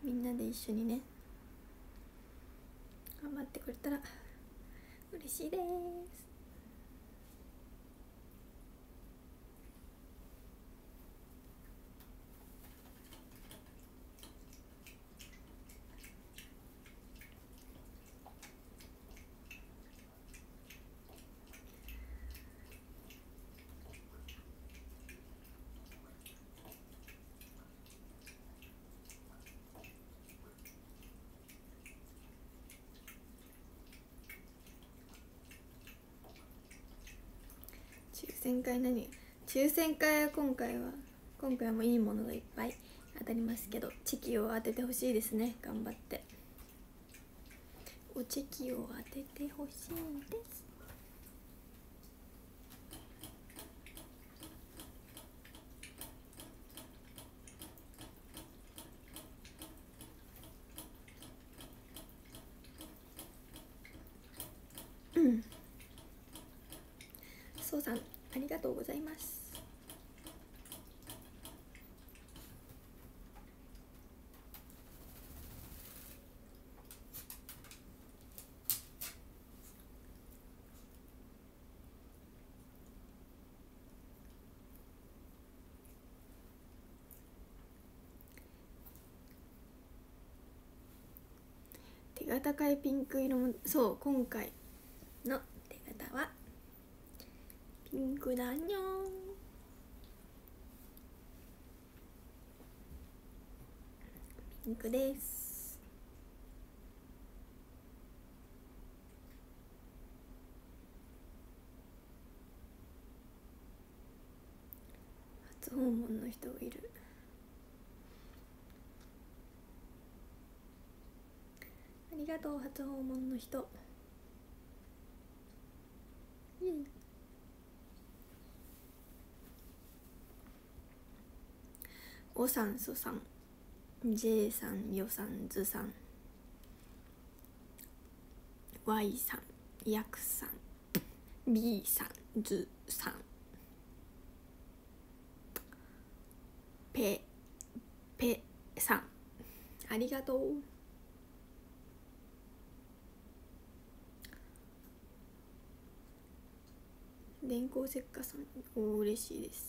みんなで一緒にね頑張ってくれたら嬉しいです。抽選会抽選会は今回はもういいものがいっぱい当たりますけど、チキを当ててほしいですね。頑張っておチキを当ててほしいです。そうさんありがとうございます。手が高いピンク色も、そう今回の手形はピンクだにょん。ピンクです。初訪問の人がいる。ありがとう初訪問の人。おさんそさん J さんよさんずさん Y さんやくさん B さんずさんペさんありがとう。電光石火さんお嬉しいです。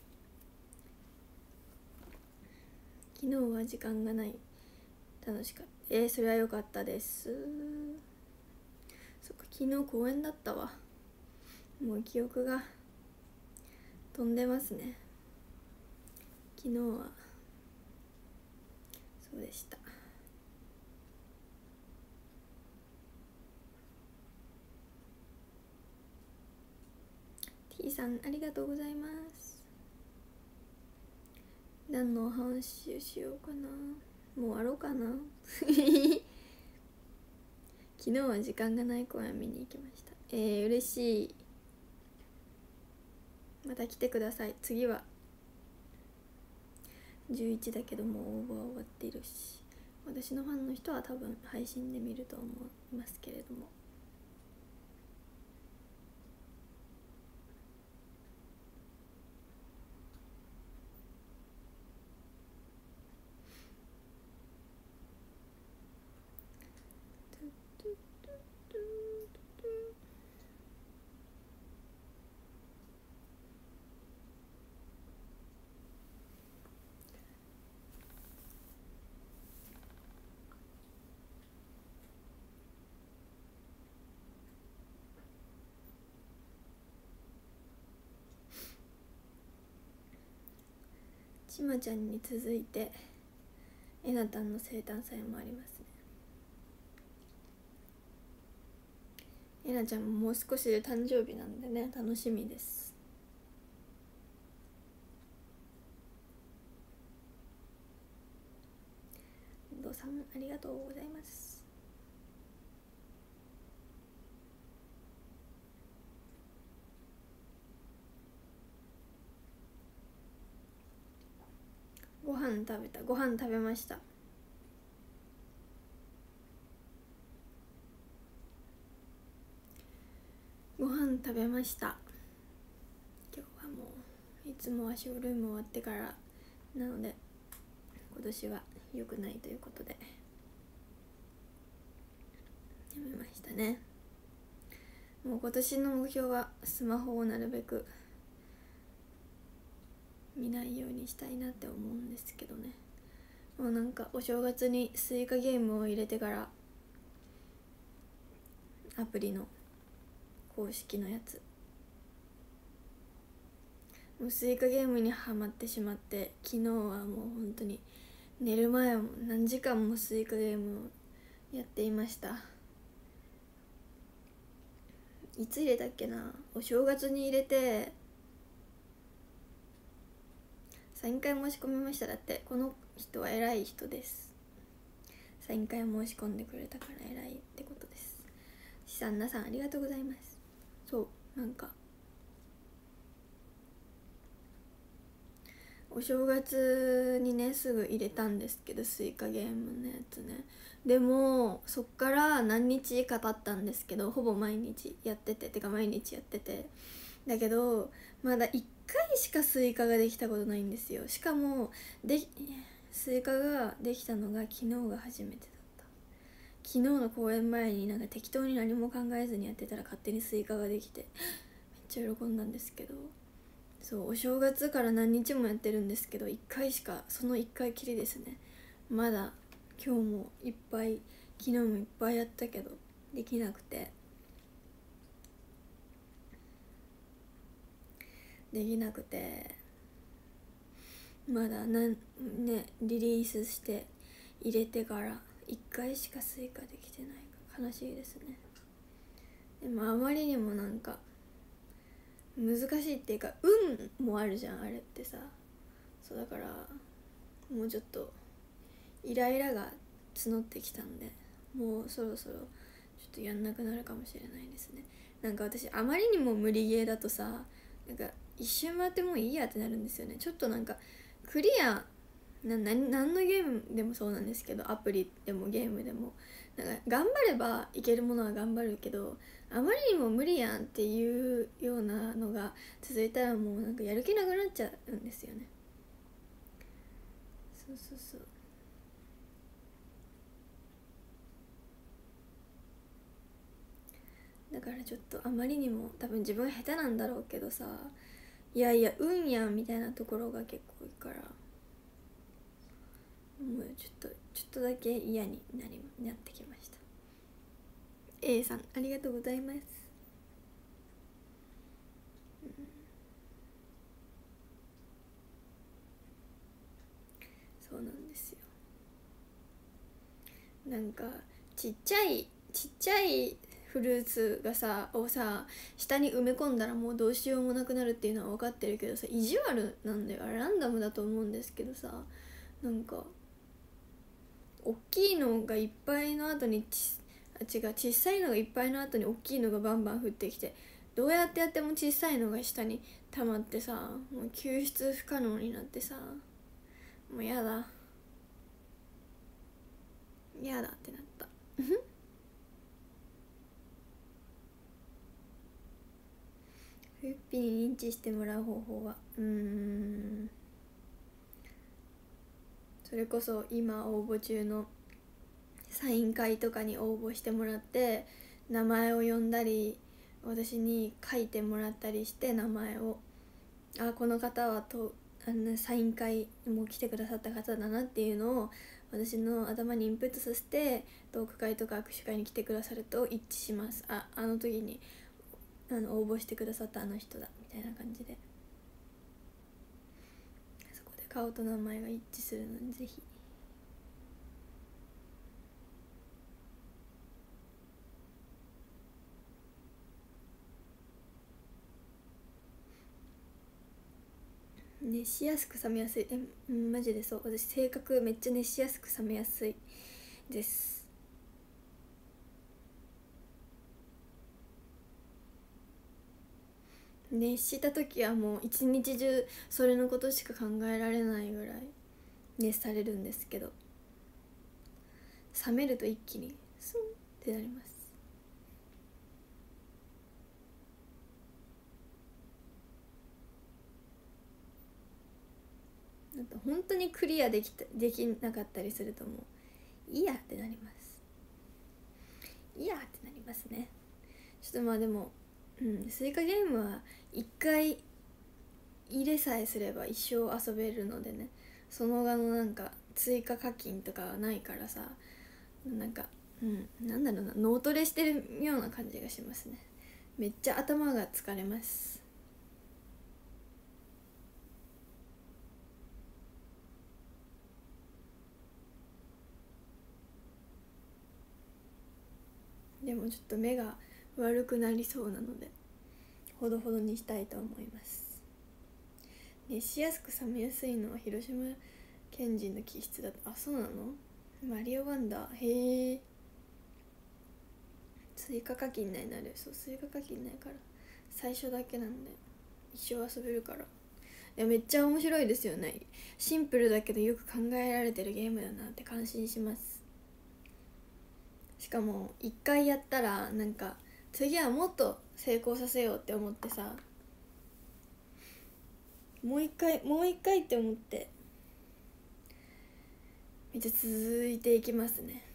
昨日は時間がない。楽しかった。それは良かったです。そっか昨日公演だったわ。もう記憶が飛んでますね。昨日はそうでした。T さんありがとうございます。何の話をしようかな。もう終わろうかな昨日は時間がない公演見に行きました。嬉しい。また来てください。次は11だけどもう応募は終わっているし、私のファンの人は多分配信で見ると思いますけれども、ちまちゃんに続いてえなたんの生誕祭もありますね。えなちゃんももう少しで誕生日なんでね、楽しみです。どうさんありがとうございます。ご飯食べました。ご飯食べました。今日はもういつもはショールーム終わってからなので今年は良くないということでやめましたね。もう今年の目標はスマホをなるべく見ないようにしたいなって思うんですけどね。もうなんかお正月にスイカゲームを入れてからアプリの公式のやつ、もうスイカゲームにハマってしまって、昨日はもう本当に寝る前も何時間もスイカゲームをやっていました。いつ入れたっけな、お正月に入れてサイン会申し込みました。だってこの人は偉い人です。サイン会申し込んでくれたから偉いってことです。しさんなさんありがとうございます。そうなんかお正月にねすぐ入れたんですけど、スイカゲームのやつね。でもそっから何日か経ったんですけど、ほぼ毎日やってて、毎日やってて、だけどまだ1回しかスイカができたことないんですよ。しかもスイカができたのが昨日が初めてだった。昨日の公演前になんか適当に何も考えずにやってたら勝手にスイカができてめっちゃ喜んだんですけど、そうお正月から何日もやってるんですけど1回しか、その1回きりですね。まだ今日もいっぱい、昨日もいっぱいやったけどできなくてまだリリースして入れてから1回しかスイカできてないから悲しいですね。でもあまりにもなんか難しいっていうか運もあるじゃんあれってさ。そうだからもうちょっとイライラが募ってきたんで、もうそろそろちょっとやんなくなるかもしれないですね。なんか私あまりにも無理ゲーだとさ、なんか一瞬回ってもういいやってなるんですよね。ちょっとなんかクリア何のゲームでもそうなんですけど、アプリでもゲームでもなんか頑張ればいけるものは頑張るけど、あまりにも無理やんっていうようなのが続いたらもうなんかやる気なくなっちゃうんですよね。そうだからちょっとあまりにも多分自分下手なんだろうけどさ、いやいや運やんみたいなところが結構多いから、もうちょっとだけ嫌になってきました。 A さんありがとうございます。そうなんですよ。なんかちっちゃいフルーツがを下に埋め込んだらもうどうしようもなくなるっていうのは分かってるけどさ、意地悪なんだよあれ。ランダムだと思うんですけどさ、なんか大きいのがいっぱいの後に小さいのがいっぱいの後に大きいのがバンバン降ってきて、どうやってやっても小さいのが下に溜まってさ、もう救出不可能になってさ、もうやだってなったフッピーに認知してもらう方法はそれこそ今応募中のサイン会とかに応募してもらって名前を呼んだり、私に書いてもらったりして名前を、この方はサイン会も来てくださった方だなっていうのを私の頭にインプットさせて、トーク会とか握手会に来てくださると一致します。あの時に応募してくださったあの人だみたいな感じで、そこで顔と名前が一致するのでぜひ。熱しやすく冷めやすい。マジでそう。私性格めっちゃ熱しやすく冷めやすいです。熱した時はもう一日中それのことしか考えられないぐらい熱されるんですけど、冷めると一気にスンってなります。あと本当にクリアできなかったりするともういいやってなります。いいやってなりますね。ちょっとまあでもスイカゲームは一回入れさえすれば一生遊べるのでね、その後のなんか追加課金とかはないからさ、なんかなんだろうな、脳トレしてるような感じがしますね。めっちゃ頭が疲れます。でもちょっと目が悪くなりそうなのでほどほどにしたいと思います。熱しやすく冷めやすいのは広島県人の気質だと。あ、そうなの？マリオワンダー、へえ。追加課金内になる。そう、追加課金ないから最初だけなんで一生遊べるから。いや、めっちゃ面白いですよね。シンプルだけどよく考えられてるゲームだなって感心します。しかも一回やったらなんか次はもっと成功させようって思ってさ、もう一回って思ってめっちゃ続いていきますね。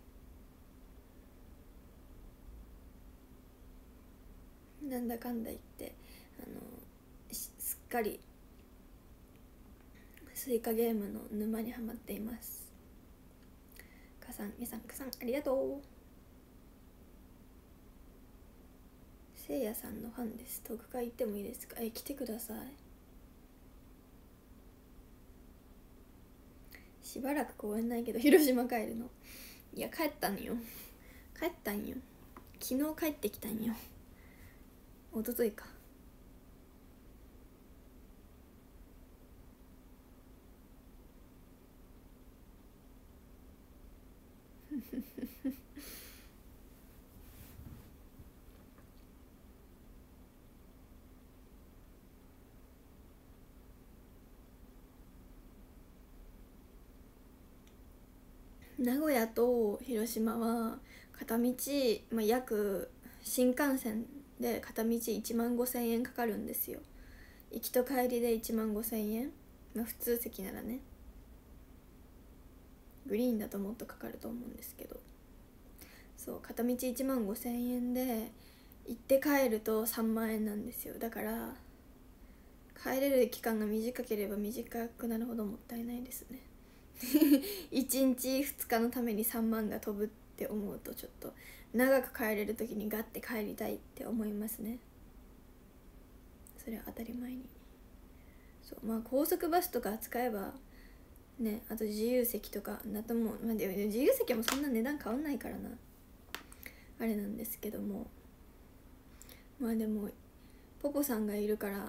なんだかんだ言ってすっかりスイカゲームの沼にはまっています。かさんありがとう。せいやさんのファンです。特会行ってもいいですか？来てください。しばらく公園ないけど広島帰るの？いや、帰ったんよ。昨日帰ってきたんよ。一昨日か。名古屋と広島は片道、約新幹線で片道1万5,000円かかるんですよ。行きと帰りで1万5,000円、普通席ならね。グリーンだともっとかかると思うんですけど、そう片道1万5,000円で行って帰ると3万円なんですよ。だから帰れる期間が短ければ短くなるほどもったいないですね。1日2日のために3万が飛ぶって思うとちょっと長く帰れる時にガッて帰りたいって思いますね。それは当たり前に。そう、高速バスとか使えばね、あと自由席とかだともう、自由席もそんな値段変わんないからな、あれなんですけども、でもポポさんがいるから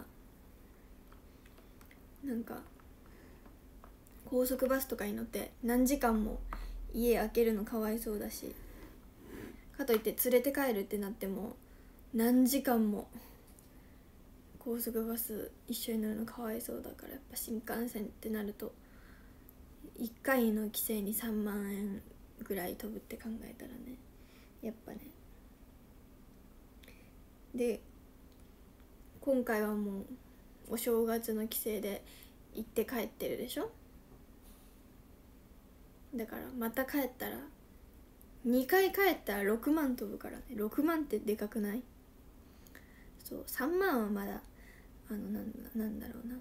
なんか高速バスとかに乗って何時間も家開けるのかわいそうだし、かといって連れて帰るってなっても何時間も高速バス一緒に乗るのかわいそうだから、やっぱ新幹線ってなると1回の規制に3万円ぐらい飛ぶって考えたらね、やっぱね。で今回はもうお正月の帰省で行って帰ってるでしょ。だからまた帰ったら2回帰ったら6万飛ぶからね。6万ってでかくない？そう、3万はまだなんだろうな、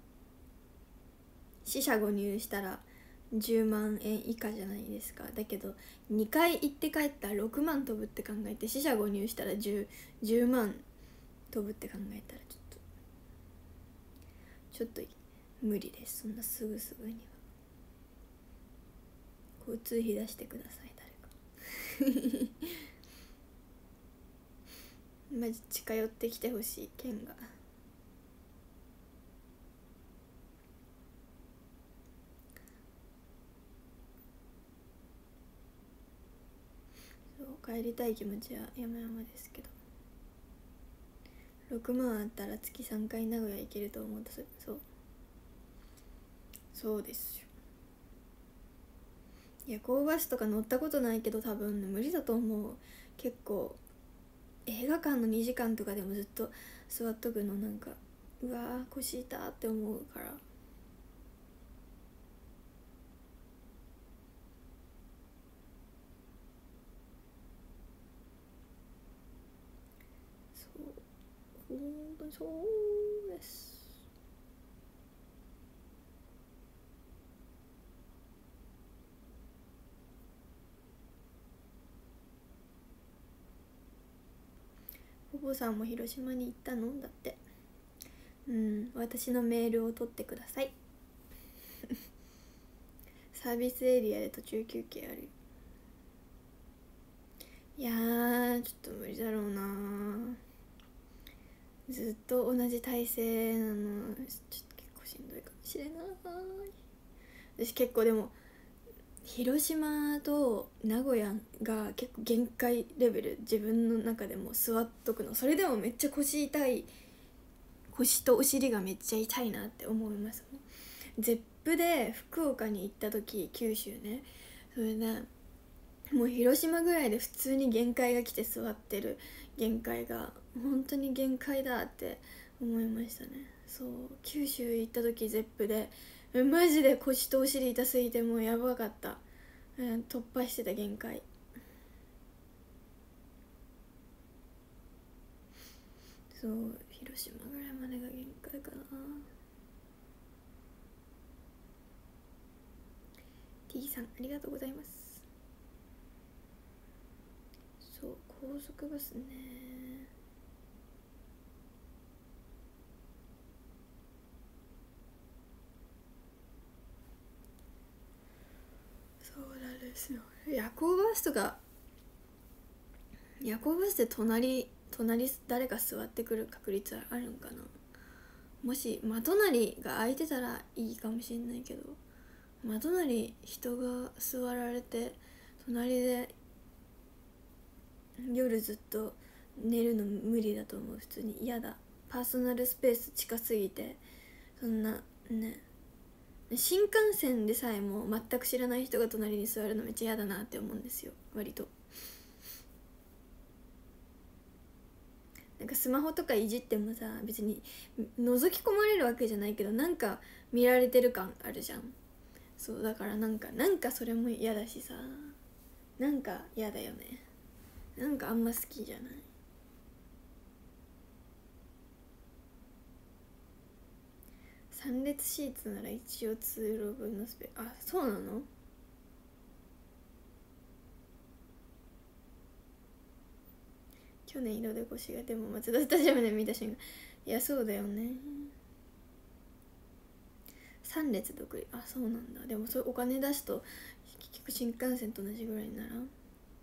四捨五入したら10万円以下じゃないですか。だけど2回行って帰ったら6万飛ぶって考えて四捨五入したら 10万飛ぶって考えたらちょっと無理です。そんなすぐには。交通費出してください誰か。マジ近寄ってきてほしい県が。そう帰りたい気持ちは山々ですけど、6万あったら月3回名古屋行けると思うと、そうですよ。夜行バスとか乗ったことないけど多分無理だと思う。結構映画館の2時間とかでもずっと座っとくのなんかうわー腰痛って思うから。 分そうです。お坊さんも広島に行ったのだって。私のメールを取ってください。サービスエリアで途中休憩あるよ。いやーちょっと無理だろうな。ずっと同じ体勢なのちょっと結構しんどいかもしれない。私結構でも広島と名古屋が結構限界レベル、自分の中でも座っとくの。それでもめっちゃ腰痛い、腰とお尻がめっちゃ痛いなって思います。ゼップで福岡に行った時、九州ね、それでもう広島ぐらいで普通に限界が来て座ってる、限界が本当に限界だって思いましたね。そう、九州行った時ゼップでマジで腰とお尻痛すぎてもうやばかった、突破してた限界。そう、広島ぐらいまでが限界かな。 T さんありがとうございます。そう、高速バスね。そうなんですよ。夜行バスとか、夜行バスで隣誰か座ってくる確率はあるんかな。もし真隣が空いてたらいいかもしれないけど、真隣人が座られて隣で夜ずっと寝るの無理だと思う。普通に嫌だ。パーソナルスペース近すぎて、そんなね、新幹線でさえも全く知らない人が隣に座るのめっちゃ嫌だなって思うんですよ、割と。なんかスマホとかいじってもさ、別に覗き込まれるわけじゃないけど、なんか見られてる感あるじゃん。そうだからなんかそれも嫌だしさ、なんか嫌だよね。なんかあんま好きじゃない。3列シーツなら一応通路分のスペ、あ、そうなの。去年色で腰が、でも松田スタジアムで見た瞬間、いやそうだよね。3列独立、あ、そうなんだ。でもそれお金出すと結局新幹線と同じぐらいにならん。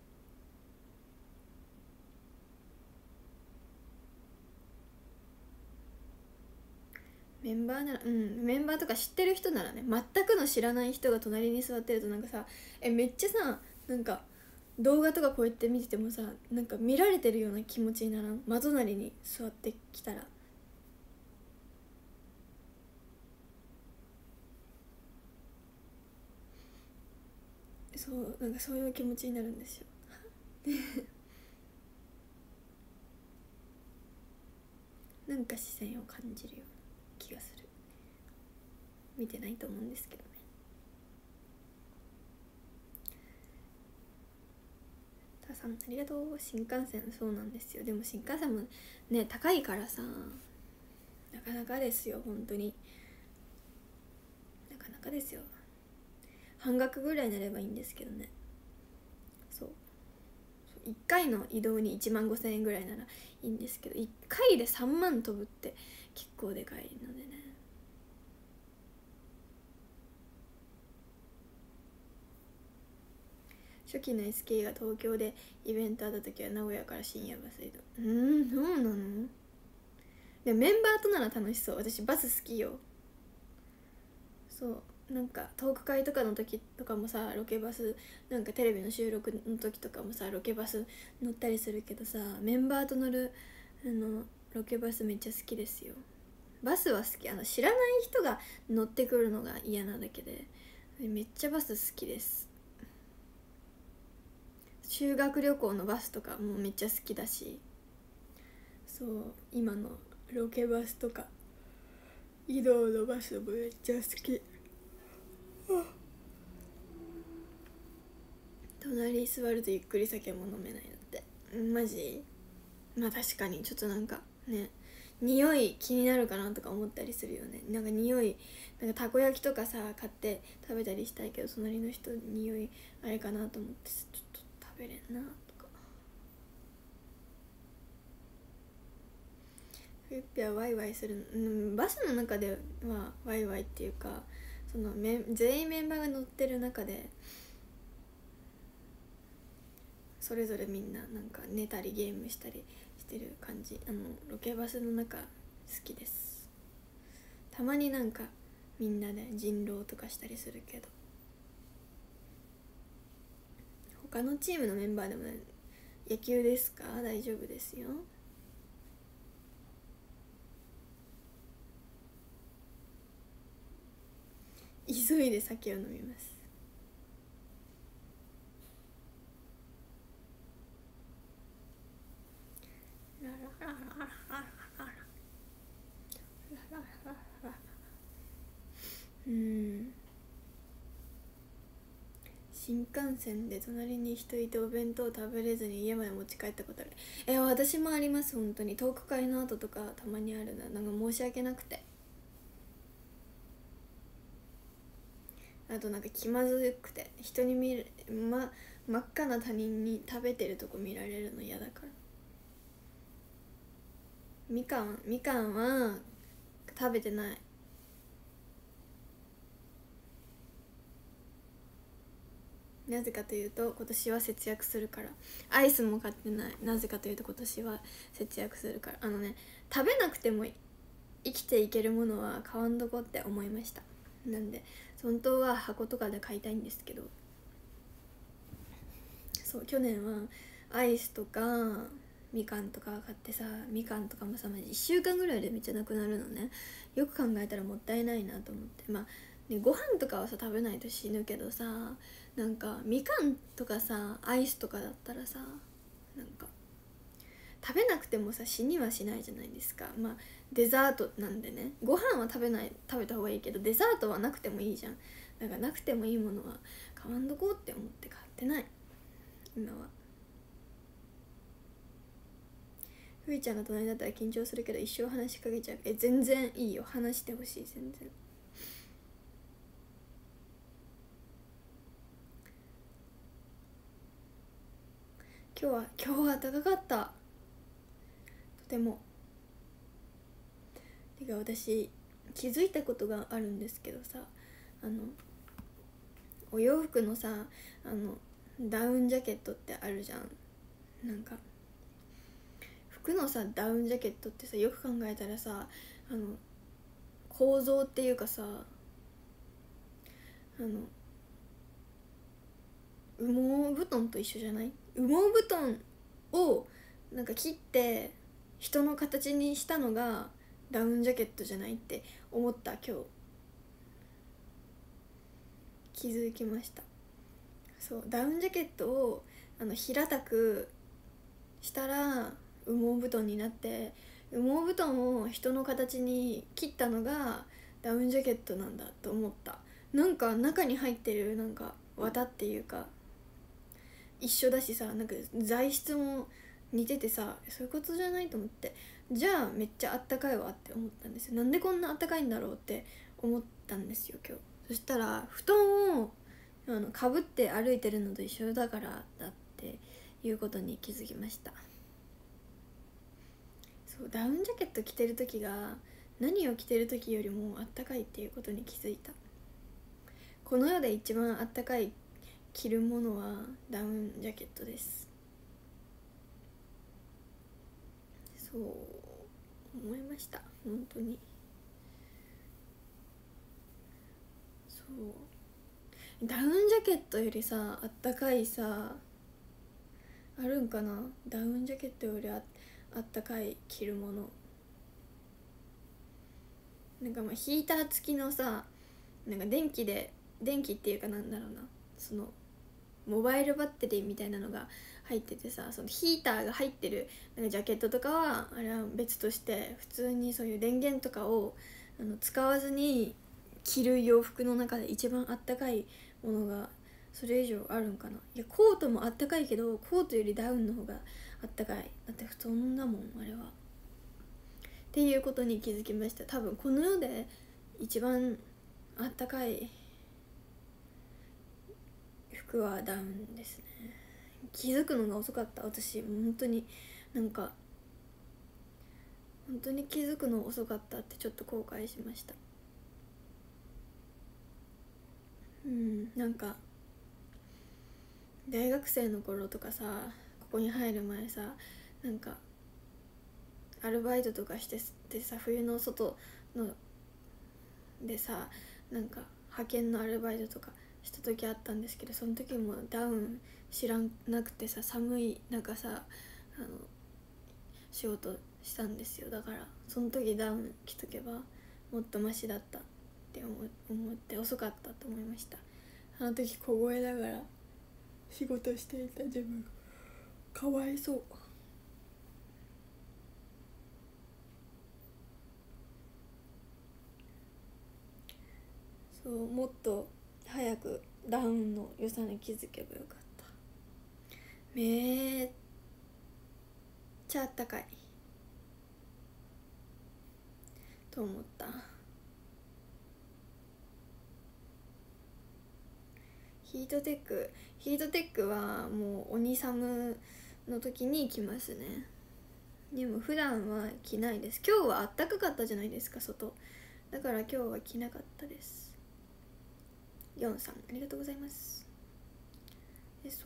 メンバーなら、メンバーとか知ってる人ならね。全くの知らない人が隣に座ってるとなんかさ、めっちゃさ、なんか動画とかこうやって見ててもさ、なんか見られてるような気持ちにならん？真隣に座ってきたら。そう、なんかそういう気持ちになるんですよ。なんか視線を感じるような気がする。見てないと思うんですけどね。たさんありがとう。新幹線そうなんですよ。でも新幹線もね高いからさ、なかなかですよ、本当になかなかですよ。半額ぐらいになればいいんですけどね。そう、1回の移動に1万5,000円ぐらいならいいんですけど、1回で3万飛ぶって結構でかいのでね。初期の SK が東京でイベントあった時は名古屋から深夜バス移動。そうなの。でもメンバーとなら楽しそう。私バス好きよ。そう、なんかトーク会とかの時とかもさ、ロケバス、なんかテレビの収録の時とかもさ、ロケバス乗ったりするけどさ、メンバーと乗るロケバスめっちゃ好きですよ。バスは好き。知らない人が乗ってくるのが嫌なだけで、めっちゃバス好きです。修学旅行のバスとかもめっちゃ好きだし、そう、今のロケバスとか移動のバスもめっちゃ好き。隣に座るとゆっくり酒も飲めないのってマジ。まあ確かにちょっとなんかね、 匂い気になるかなとか思ったりするよね。なんか匂い、なんかたこ焼きとかさ買って食べたりしたいけど、隣の人匂いあれかなと思ってちょっと食べれんなとか。フッピはワイワイする、バスの中ではワイワイっていうか、その全員メンバーが乗ってる中でそれぞれみんななんか寝たりゲームしたりしてる感じ。ロケバスの中好きです。たまになんかみんなで人狼とかしたりするけど、他のチームのメンバーでも、ね、野球ですか？大丈夫ですよ。急いで酒を飲みます。新幹線で隣に人いてお弁当食べれずに家まで持ち帰ったことある。私もあります。本当にトーク会の後とかたまにあるな。なんか申し訳なくて、あとなんか気まずくて、人に見る、真っ赤な他人に食べてるとこ見られるの嫌だから。みかんは食べてない。なぜかというと今年は節約するから。アイスも買ってない。なぜかというと今年は節約するから。食べなくても生きていけるものは買わんどこって思いました。なんで本当は箱とかで買いたいんですけど、そう去年はアイスとかみかんとか買ってさ、みかんとかもさマジ1週間ぐらいでめっちゃなくなるのね。よく考えたらもったいないなと思って。ご飯とかはさ食べないと死ぬけどさ、なんかみかんとかさアイスとかだったらさ、なんか食べなくてもさ死にはしないじゃないですか。デザートなんでね、ご飯は食べた方がいいけどデザートはなくてもいいじゃん。だからなくてもいいものは買わんどこうって思って買ってない今は。ふいちゃんが隣だったら緊張するけど一生話しかけちゃう。全然いいよ、話してほしい。全然。今日は暖かかった、とても。てか私気づいたことがあるんですけどさ、お洋服のさダウンジャケットってあるじゃん。なんか服のさダウンジャケットってさ、よく考えたらさ構造っていうかさ、羽毛布団と一緒じゃない？羽毛布団をなんか切って人の形にしたのがダウンジャケットじゃないって思った。今日気づきました。そうダウンジャケットを平たくしたら羽毛布団になって、羽毛布団を人の形に切ったのがダウンジャケットなんだと思った。なんか中に入ってるなんか綿っていうか一緒だしさ、なんか材質も似ててさ、そういうことじゃないと思って、じゃあめっちゃあったかいわって思ったんですよ。なんでこんなあったかいんだろうって思ったんですよ今日。そしたら布団をかぶって歩いてるのと一緒だからだっていうことに気づきました。そうダウンジャケット着てる時が何を着てる時よりもあったかいっていうことに気づいた。この世で一番あったかい着るものはダウンジャケットです。そう思いました、本当に。そうダウンジャケットよりさあったかいさあるんかな。ダウンジャケットよりあったかい着るもの、なんかヒーター付きのさ、なんか電気っていうかなんだろうな、そのモバイルバッテリーみたいなのが入っててさ、そのヒーターが入ってるなんかジャケットとかはあれは別として、普通にそういう電源とかを使わずに着る洋服の中で一番あったかいものがそれ以上あるんかな。いやコートもあったかいけどコートよりダウンの方があったかい。だって布団だもんあれは。 ていうことに気づきました。多分この世で一番あったかい服はダウンですね。気づくのが遅かった。私本当になんか本当に気づくの遅かったってちょっと後悔しました。なんか大学生の頃とかさ、ここに入る前さ、なんかアルバイトとかしてさ、冬の外のでさ、なんか派遣のアルバイトとかした時あったんですけど、その時もダウン知らなくてさ、寒い中さ仕事したんですよ。だからその時ダウン着とけばもっとマシだったって思って遅かったと思いました。あの時凍えながら仕事していた自分がかわいそう。そう、もっと早くダウンの良さに気づけばよかった。めっちゃあったかいと思った。ヒートテックはもう鬼寒の時に着ますね。でも普段は着ないです。今日はあったかかったじゃないですか、外だから今日は着なかったです。ヨンさんありがとうございます。そう、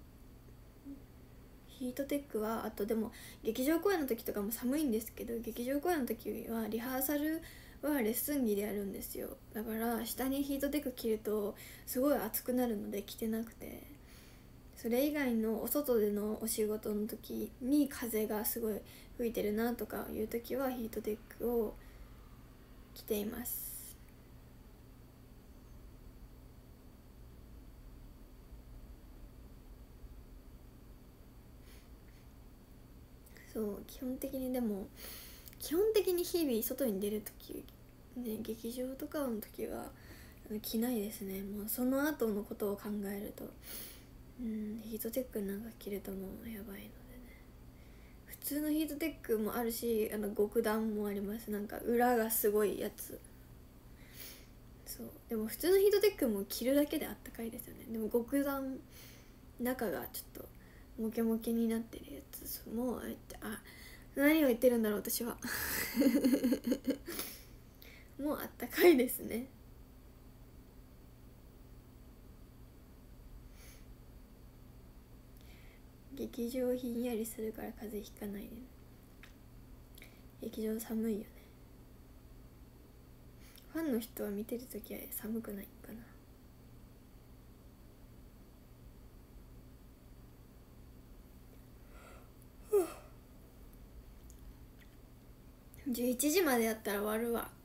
ヒートテックはあと、でも劇場公演の時とかも寒いんですけど、劇場公演の時はリハーサルはレッスン着でやるんですよ。だから下にヒートテック着るとすごい暑くなるので着てなくて、それ以外のお外でのお仕事の時に風がすごい吹いてるなとかいう時はヒートテックを着ています。そう、基本的に日々外に出る時ね、劇場とかの時は着ないですね。もうその後のことを考えると、ヒートテックなんか着るともうやばいのでね。普通のヒートテックもあるし、極暖もあります。なんか裏がすごいやつ。そう、でも普通のヒートテックも着るだけであったかいですよね。でも極暖、中がちょっとモケモケになってるやつも何を言ってるんだろう私はもうあったかいですね。劇場ひんやりするから風邪ひかないでね。劇場寒いよね。ファンの人は見てるときは寒くないかな。11時までやったら終わるわ。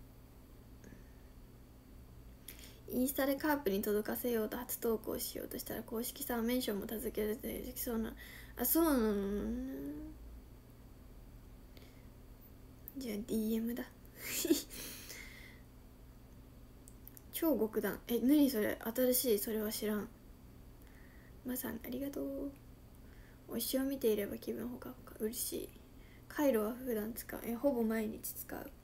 インスタでカープに届かせようと初投稿しようとしたら公式さんメンションも助けられてできそうな。そうなのね。じゃあ DM だ超極暖。何それ、新しい。それは知らん。まさんありがとう。推しを見ていれば気分ほかほか。嬉しい。カイロは普段使う。ほぼ毎日使う。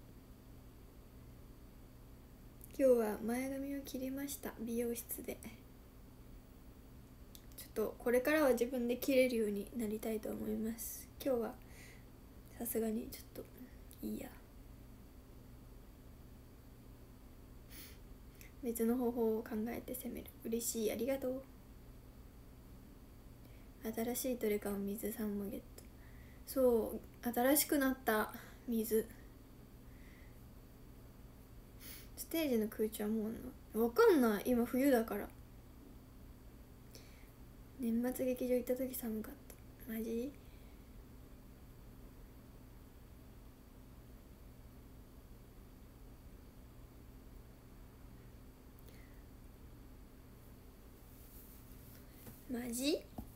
今日は前髪を切りました、美容室で。ちょっとこれからは自分で切れるようになりたいと思います。今日はさすがにちょっといいや、別の方法を考えて攻める。嬉しい、ありがとう。新しいトレカを水さんもゲット。そう、新しくなった水。ステージの空調はもうわかんない。今冬だから。年末劇場行った時寒かった。マジ？マジ？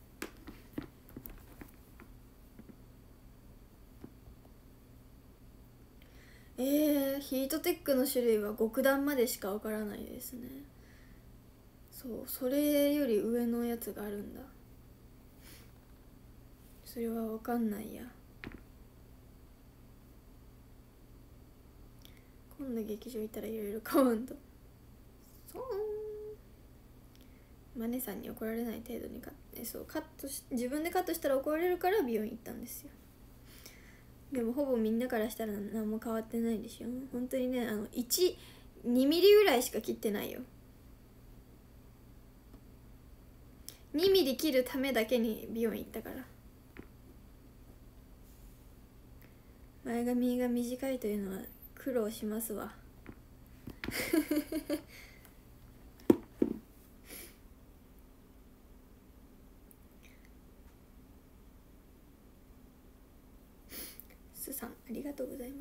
ヒートテックの種類は極暖までしかわからないですね。そう、それより上のやつがあるんだ。それはわかんないや。 今度劇場行ったらいろいろ買わんと。そうマネさんに怒られない程度に自分でカットしたら怒られるから美容院行ったんですよ。でもほぼみんなからしたら何も変わってないでしょ。本当にね、2ミリぐらいしか切ってないよ。2ミリ切るためだけに美容院行ったから。前髪が短いというのは苦労しますわすさんありがとうございます。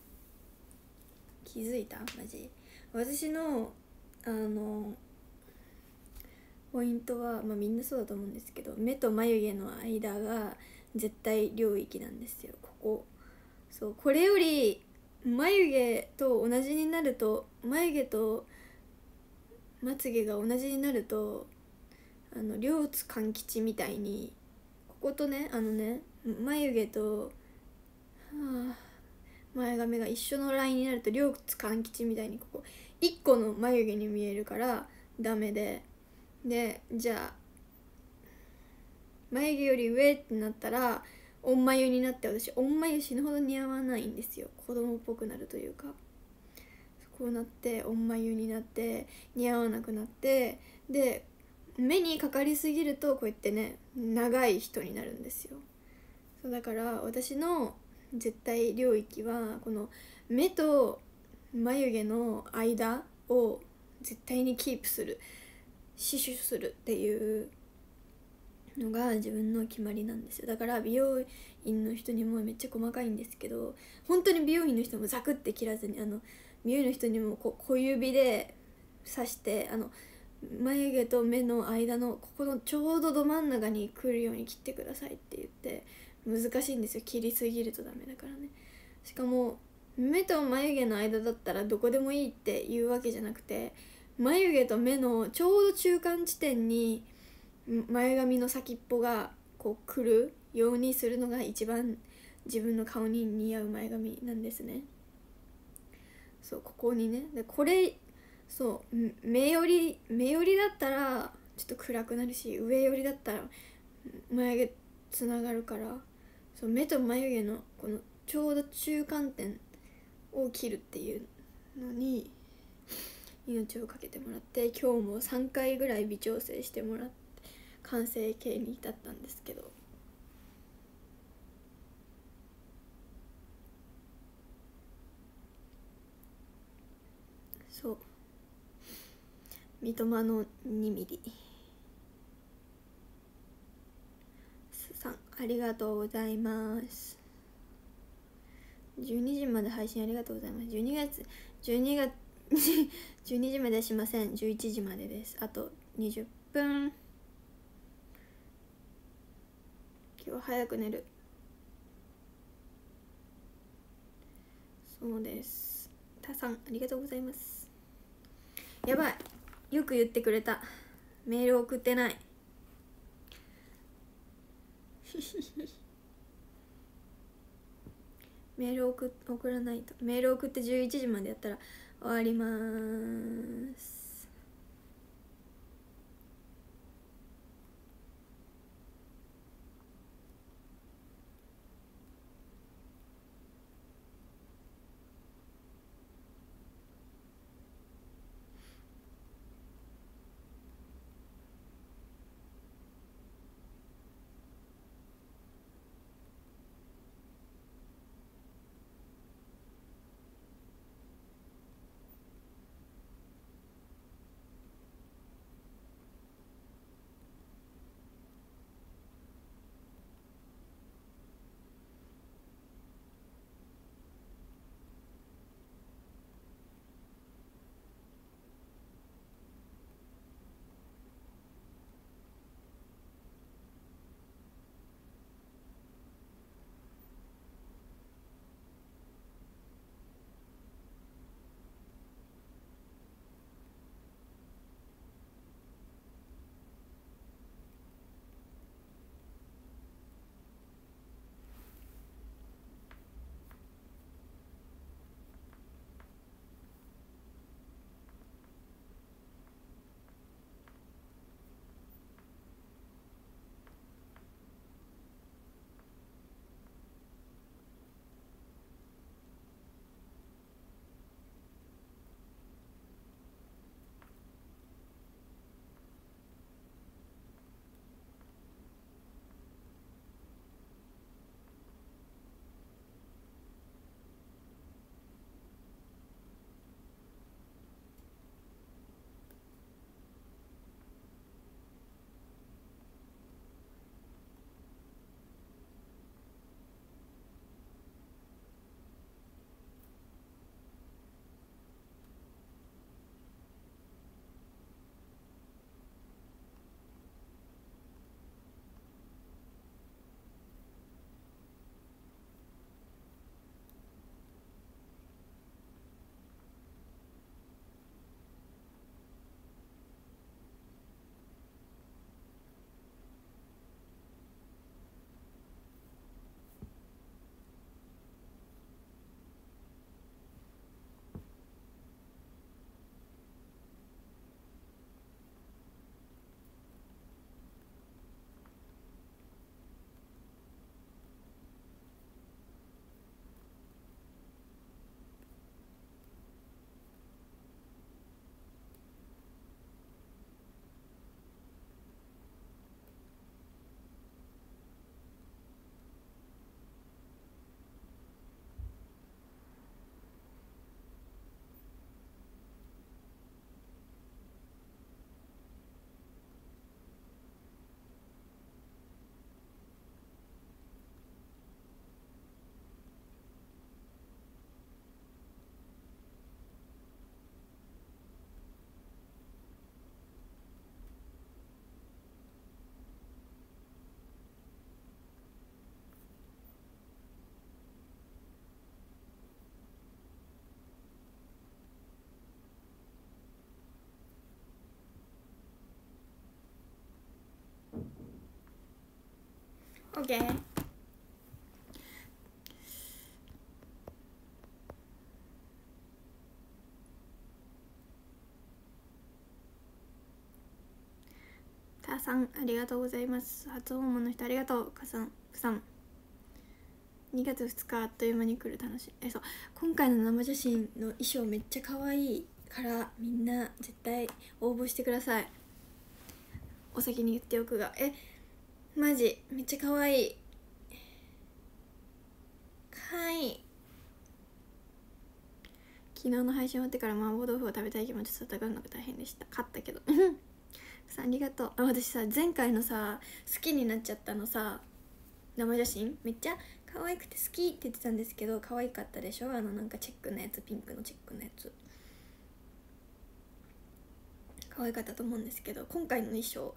気づいた？マジ私のポイントは、みんなそうだと思うんですけど、目と眉毛の間が絶対領域なんですよ。これより眉毛と同じになると、眉毛とまつげが同じになると両津勘吉みたいにこことね眉毛と、前髪が一緒のラインになると両津勘吉みたいにここ1個の眉毛に見えるからダメで、じゃあ眉毛より上ってなったらオン眉になって、私オン眉死ぬほど似合わないんですよ。子供っぽくなるというか、こうなってオン眉になって似合わなくなって、で目にかかりすぎるとこうやってね長い人になるんですよ。そうだから私の絶対領域はこの目と眉毛の間を絶対にキープする、死守するっていうのが自分の決まりなんですよ。だから美容院の人にもめっちゃ細かいんですけど、本当に美容院の人もザクって切らずに、美容院の人にも小指で刺して眉毛と目の間のここのちょうどど真ん中に来るように切ってくださいって言って、難しいんですよ。切りすぎるとダメだからね。しかも目と眉毛の間だったらどこでもいいっていうわけじゃなくて、眉毛と目のちょうど中間地点に前髪の先っぽがこう来るようにするのが一番自分の顔に似合う前髪なんですね。そうここにね、でこれ目寄りだったらちょっと暗くなるし、上寄りだったら眉毛つながるから、目と眉毛のこのちょうど中間点を切るっていうのに命をかけてもらって、今日も3回ぐらい微調整してもらって完成形に至ったんですけど、三笘の2ミリさんありがとうございます。12時まで配信ありがとうございます。12月12時までしません。11時までです。あと20分。今日は早く寝る。そうです。たさんありがとうございます。やばい、よく言ってくれた。メール送ってないメール送らないと。メール送って11時までやったら終わります。 OK。たさんありがとうございます。初訪問の人ありがとう。かさん2月2日あっという間に来る。楽しい。そう今回の生写真の衣装めっちゃ可愛いからみんな絶対応募してください。お先に言っておくがマジめっちゃ可愛い。昨日の配信終わってから麻婆豆腐を食べたい気持ちと戦うのが大変でした。勝ったけどさあありがとう。私さ前回のさ好きになっちゃったのさ生写真めっちゃ可愛くて好きって言ってたんですけど、可愛かったでしょ。なんかチェックのやつ、ピンクのチェックのやつ可愛かったと思うんですけど、今回の衣装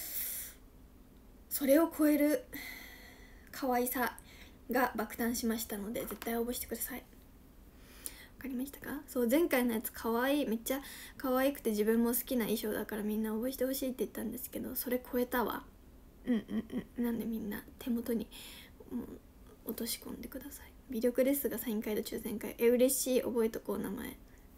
それを超える可愛さが爆誕しましたので絶対応募してください。わかりましたか。そう前回のやつ可愛い、めっちゃ可愛くて自分も好きな衣装だからみんな応募してほしいって言ったんですけど、それ超えたわ。なんでみんな手元に落とし込んでください。微力ですがサイン会と抽選会。嬉しい。覚えとこう名前。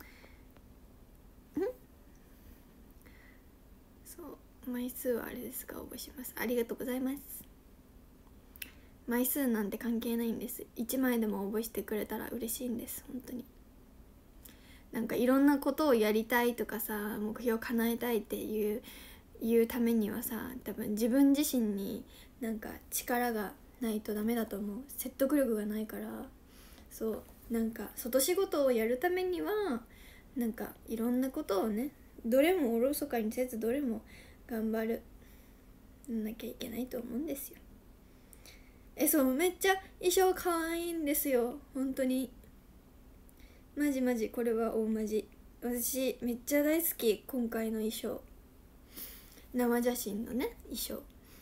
そう枚数はあれですが応募します。ありがとうございます。枚数なんて関係ないんです。1枚でも応募してくれたら嬉しいんです。本当になんかいろんなことをやりたいとかさ、目標を叶えたいっていうためにはさ、多分自分自身になんか力がないとダメだと思う。説得力がないから。そうなんか外仕事をやるためにはなんかいろんなことをね、どれもおろそかにせずどれも頑張るなきゃいけないと思うんですよ。そうめっちゃ衣装可愛いんですよ。本当にマジこれは大マジ。私めっちゃ大好き。今回の衣装、生写真のね衣装、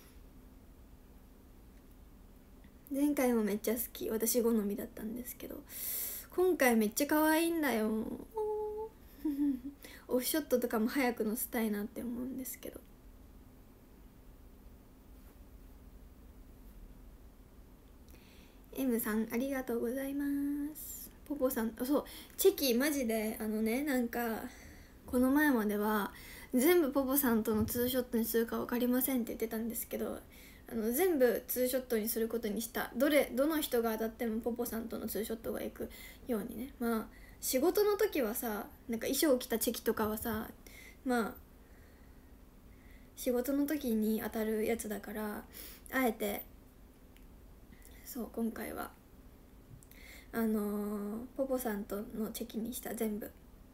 前回もめっちゃ好き。私好みだったんですけど今回めっちゃ可愛いんだよオフショットとかも早く載せたいなって思うんですけど。M さんありがとうございます。ポポさん、そうチェキマジでなんかこの前までは全部ポポさんとのツーショットにするか分かりませんって言ってたんですけど、全部ツーショットにすることにした。どの人が当たってもポポさんとのツーショットが行くようにね。まあ仕事の時はさ、なんか衣装を着たチェキとかはさ、まあ仕事の時に当たるやつだからあえて、そう今回はポポさんとのチェキにした。全部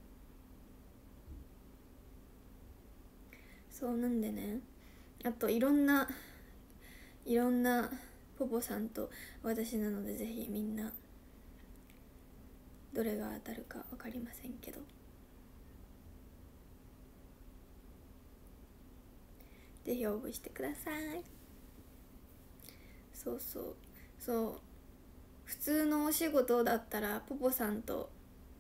そうなんでね。あといろんなポポさんと私なので、ぜひみんなどれが当たるか分かりませんけどぜひ応募してください。そう普通のお仕事だったらポポさんと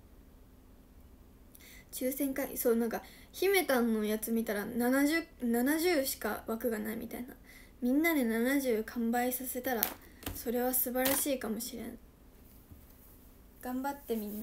抽選会、そうなんか姫たんのやつ見たら70しか枠がないみたいな。みんなで70完売させたらそれは素晴らしいかもしれん。頑張ってみんな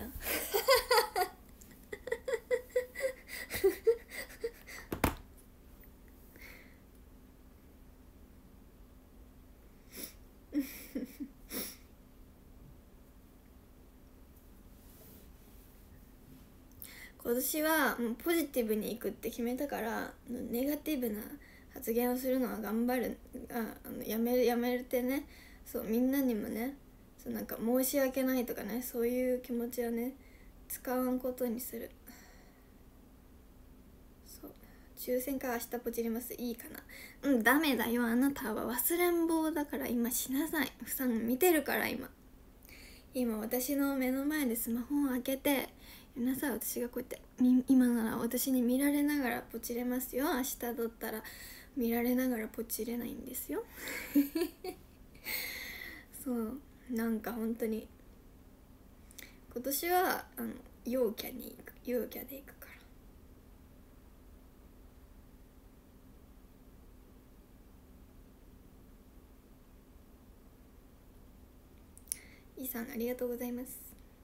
今年はもうポジティブにいくって決めたから、ネガティブな発言をするのは頑張る。やめるってね。そうみんなにもね、そうなんか申し訳ないとかね、そういう気持ちはね使わんことにする。そう抽選会明日ポチります。いいかな。ダメだよ、あなたは忘れん坊だから。今しなさい。ふさん見てるから。今私の目の前でスマホを開けて皆さん、私がこうやって今なら私に見られながらポチれますよ。明日だったら見られながらポチれないんですよそうなんか本当に今年は陽キャで行くから。 さんありがとうございます。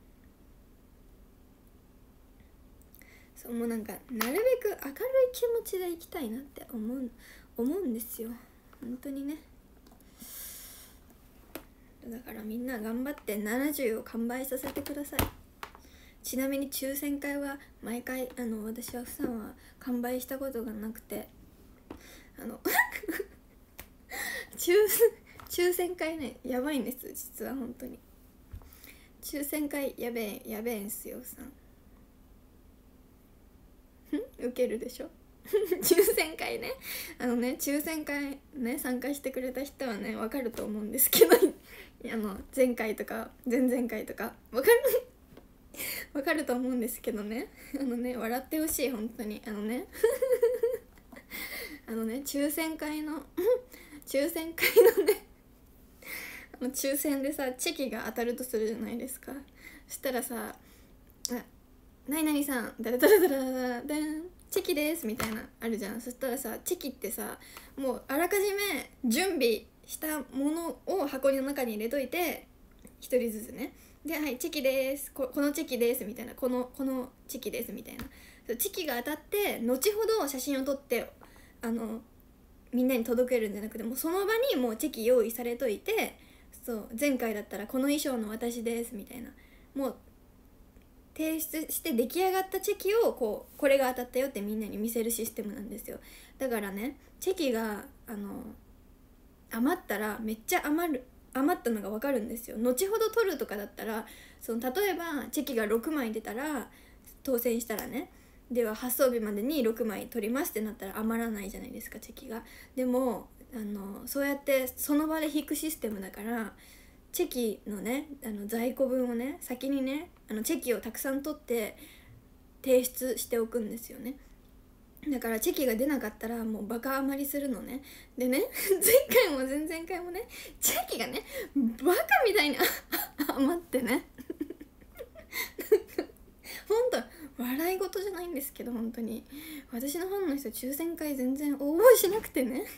そうもうなんかなるべく明るい気持ちでいきたいなって思うんですよ本当にね。だからみんな頑張って70を完売させてください。ちなみに抽選会は毎回私はふさんは完売したことがなくて抽選会ねやばいんです実は本当に。抽選会やべえんすよふさん。ウケるでしょ抽選会ね抽選会ね参加してくれた人はね分かると思うんですけど前回とか前々回とか分かると思うんですけどね笑ってほしい本当に抽選会のね抽選でさチェキが当たるとするじゃないですか。そしたらさ何々さんダラダラダラダラダンチェキですみたいなあるじゃん。そしたらさチェキってさもうあらかじめ準備したものを箱の中に入れといて一人ずつねではいチェキですこのチェキですみたいなこのチェキですみたいなチェキが当たって後ほど写真を撮ってみんなに届けるんじゃなくてもうその場にもうチェキ用意されといてそう前回だったらこの衣装の私ですみたいなもう提出して出来上がったチェキをこれが当たったよってみんなに見せるシステムなんですよ。だからねチェキが余ったらめっちゃ余ったのが分かるんですよ。後ほど取るとかだったら例えばチェキが6枚出たら当選したらねでは発送日までに6枚取りますってなったら余らないじゃないですかチェキが。でもそうやってその場で引くシステムだからチェキのね在庫分をね先にねチェキをたくさん取って提出しておくんですよね。だからチェキが出なかったらもうバカ余りするのね。でね前回も前々回もねチェキがねバカみたいに余ってねほんと笑い事じゃないんですけど本当に私のファンの人抽選会全然応募しなくてね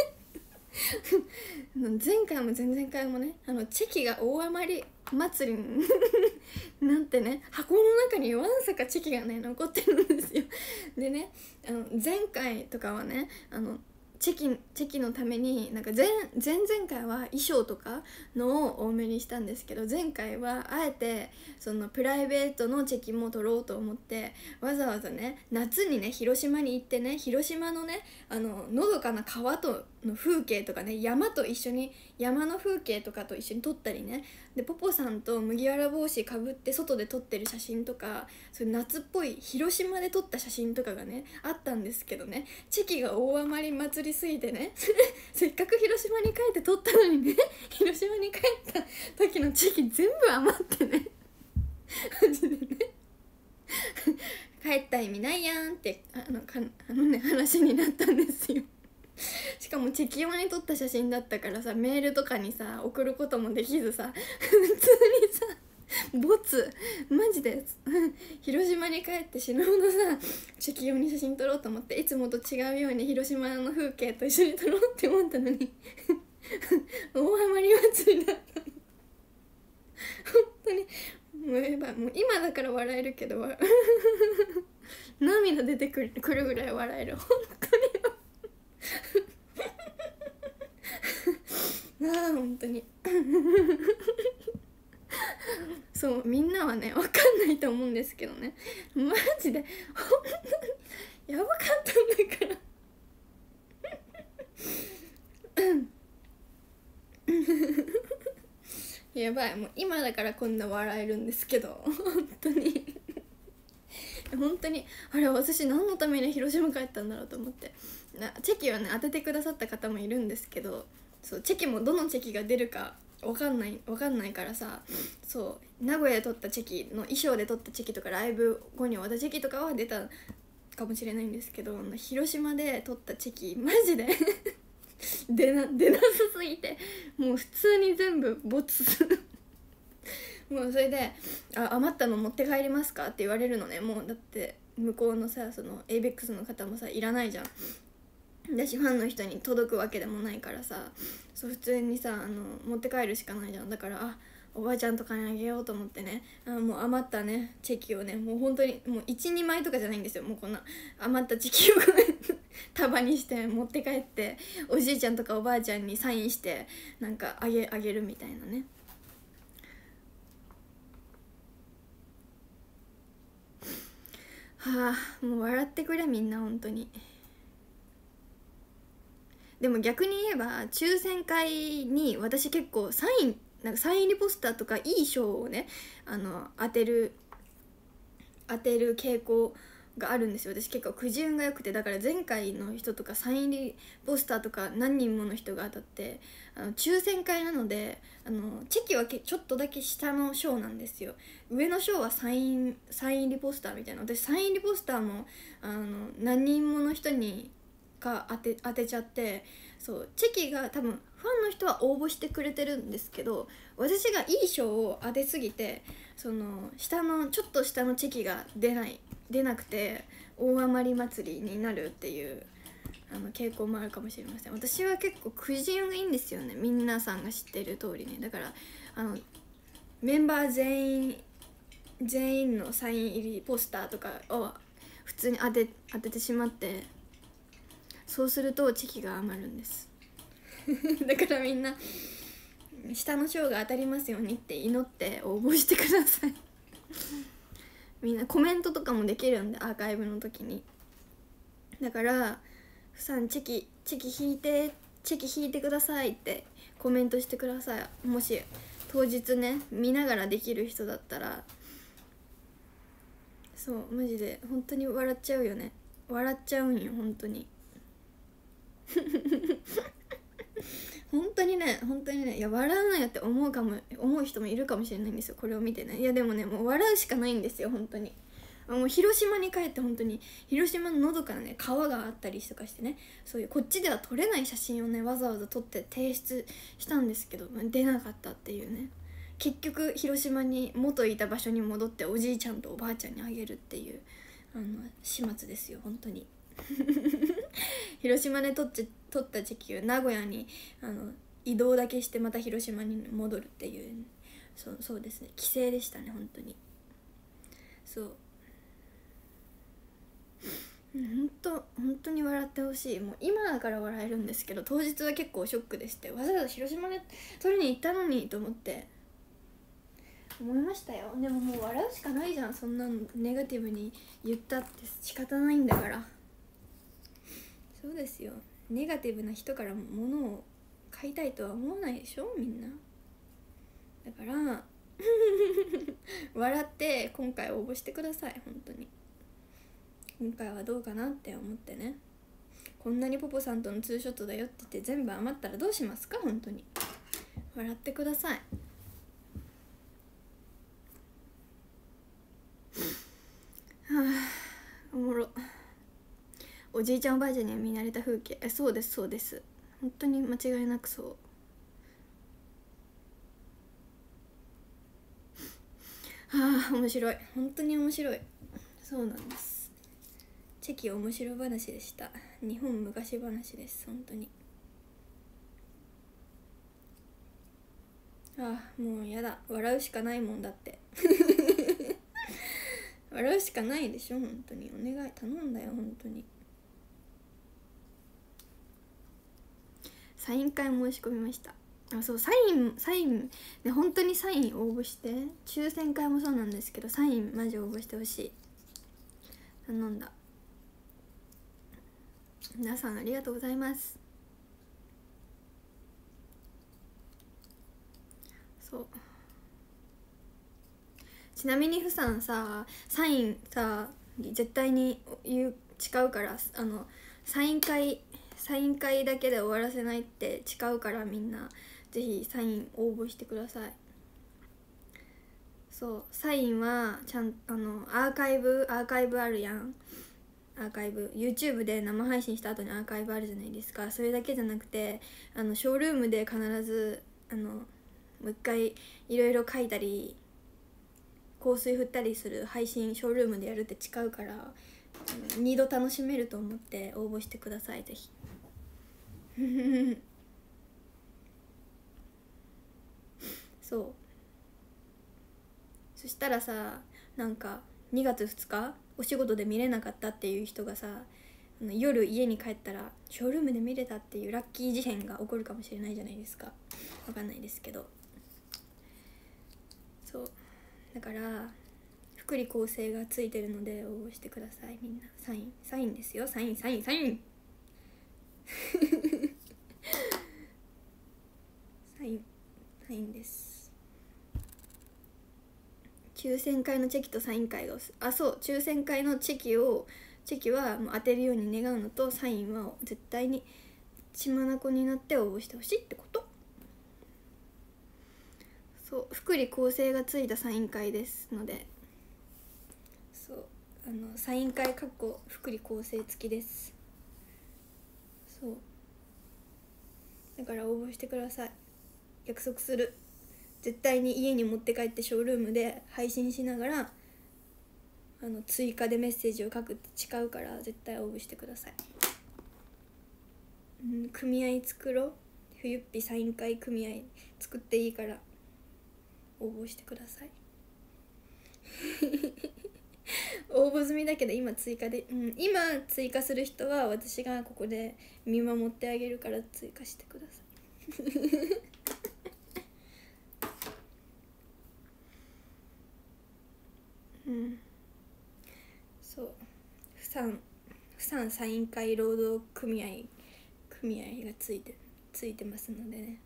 前回も前々回もねチェキが大余り祭りになんてね箱の中にわんさかチェキがね残ってるんですよ。でね前回とかはねチェキのためになんか前々回は衣装とかのを多めにしたんですけど前回はあえてそのプライベートのチェキも取ろうと思ってわざわざね夏にね広島に行ってね広島のねのどかな川との風景とかね山の風景とかと一緒に撮ったりねでポポさんと麦わら帽子かぶって外で撮ってる写真とかそういう夏っぽい広島で撮った写真とかがねあったんですけどねチェキが大余り祭りすぎてねせっかく広島に帰って撮ったのにね広島に帰った時のチェキ全部余ってねマジでね帰った意味ないやんって話になったんですよ。しかもチェキ用に撮った写真だったからさメールとかにさ送ることもできずさ普通にさボツマジで広島に帰って死ぬほどさチェキ用に写真撮ろうと思っていつもと違うように広島の風景と一緒に撮ろうって思ったのに大余り祭りだったの本当にもうやばいもう今だから笑えるけど涙出てくるぐらい笑える本当にああ本当にそうみんなはね分かんないと思うんですけどねマジで本当にやばかったんだからやばいもう今だからこんな笑えるんですけど本当に本当にあれ私何のために広島帰ったんだろうと思ってチェキはね当ててくださった方もいるんですけどそうチェキもどのチェキが出るか分かんないからさそう名古屋で撮ったチェキの衣装で撮ったチェキとかライブ後に終わったチェキとかは出たかもしれないんですけど広島で撮ったチェキマジで出なさすぎてもう普通に全部ボツもうそれで余ったの持って帰りますかって言われるのね。もうだって向こうのさその ABEX の方もさいらないじゃんだしファンの人に届くわけでもないからさそう普通にさ持って帰るしかないじゃん。だからおばあちゃんとかにあげようと思ってね、もう余ったねチェキをね、もう本当にもう12枚とかじゃないんですよ、もうこんな余ったチェキを束にして持って帰って、おじいちゃんとかおばあちゃんにサインしてなんかあげるみたいなね。はあ、もう笑ってくれみんな本当に。でも逆に言えば抽選会に私結構なんかサイン入りポスターとかいい賞をね当てる傾向があるんですよ。私結構くじ運が良くて、だから前回の人とかサイン入りポスターとか何人もの人が当たって、抽選会なのでチェキはちょっとだけ下の賞なんですよ。上の賞はサイン入りポスターみたいな。私サイン入りポスターも何人もの人に当てちゃって、そうチェキが多分ファンの人は応募してくれてるんですけど、私がいい賞を当てすぎてそのちょっと下のチェキが出なくて大余り祭りになるっていう傾向もあるかもしれません。私は結構くじ運がいいんですよね、皆さんが知ってる通りね。だからメンバー全員のサイン入りポスターとかを普通に当ててしまって、そうするとチェキが余るんですだからみんな下の賞が当たりますようにって祈って応募してくださいみんなコメントとかもできるんで、アーカイブの時に。だからさんチェキ引いてくださいってコメントしてください。もし当日ね見ながらできる人だったら。そうマジで本当に笑っちゃうよね、笑っちゃうんよ本当に本当にねいや笑うなよって思う人もいるかもしれないんですよ、これを見てね。いやでもねもう笑うしかないんですよ本当に。もう広島に帰って本当に広島ののどかなね川があったりとかしてね、そういうこっちでは撮れない写真をねわざわざ撮って提出したんですけど、出なかったっていうね。結局広島に元いた場所に戻っておじいちゃんとおばあちゃんにあげるっていう始末ですよ本当に広島で撮った時期を名古屋に移動だけしてまた広島に戻るっていう、そうですね、帰省でしたね本当に。そう本当に笑ってほしい。もう今だから笑えるんですけど、当日は結構ショックでして、わざわざ広島で撮りに行ったのにと思いましたよ。でももう笑うしかないじゃん、そんなネガティブに言ったって仕方ないんだから。そうですよ、ネガティブな人から物を買いたいとは思わないでしょみんな。だから笑って今回応募してください本当に。今回はどうかなって思ってね。こんなにポポさんとのツーショットだよって言って全部余ったらどうしますか本当に。笑ってください。はあ、おもろ。おじいちゃんおばあちゃんには見慣れた風景。そうです本当に間違いなくそう。はあ面白い、本当に面白い。そうなんです。チェキ面白話でした。日本昔話です本当に。もうやだ、笑うしかないもんだって笑うしかないでしょ本当に。お願い頼んだよ本当に。サイン会申し込みました。そうサインね、本当にサイン応募して、抽選会もそうなんですけどサインマジ応募してほしい。頼んだ。皆さんありがとうございます。そうちなみにふさんさ、サインさ絶対に誓うから、サイン会だけで終わらせないって誓うから、みんなぜひサイン応募してください。そうサインはちゃんアーカイブあるやん。アーカイブ YouTube で生配信した後にアーカイブあるじゃないですか。それだけじゃなくてショールームで必ずもう一回いろいろ書いたり香水振ったりする配信ショールームでやるって誓うから、2度楽しめると思って応募してくださいぜひそうそしたらさ、なんか2月2日お仕事で見れなかったっていう人がさ、夜家に帰ったらショールームで見れたっていうラッキー事変が起こるかもしれないじゃないですか。わかんないですけど、そうだから福利厚生がついてるので応募してください。みんなサインですよ。サインサインサインサインです。抽選会のチェキとサイン会がそう抽選会のチェキはもう当てるように願うのと、サインは絶対に血眼になって応募してほしいってこと。そう福利厚生がついたサイン会ですので、そうサイン会福利厚生付きです。そうだから応募してください。約束する。絶対に家に持って帰ってショールームで配信しながら追加でメッセージを書くって誓うから、絶対応募してください。組合作ろう。冬っぴサイン会組合作っていいから応募してください応募済みだけど今追加で、今追加する人は私がここで見守ってあげるから追加してくださいそう釜山サイン会労働組合がついてますのでね。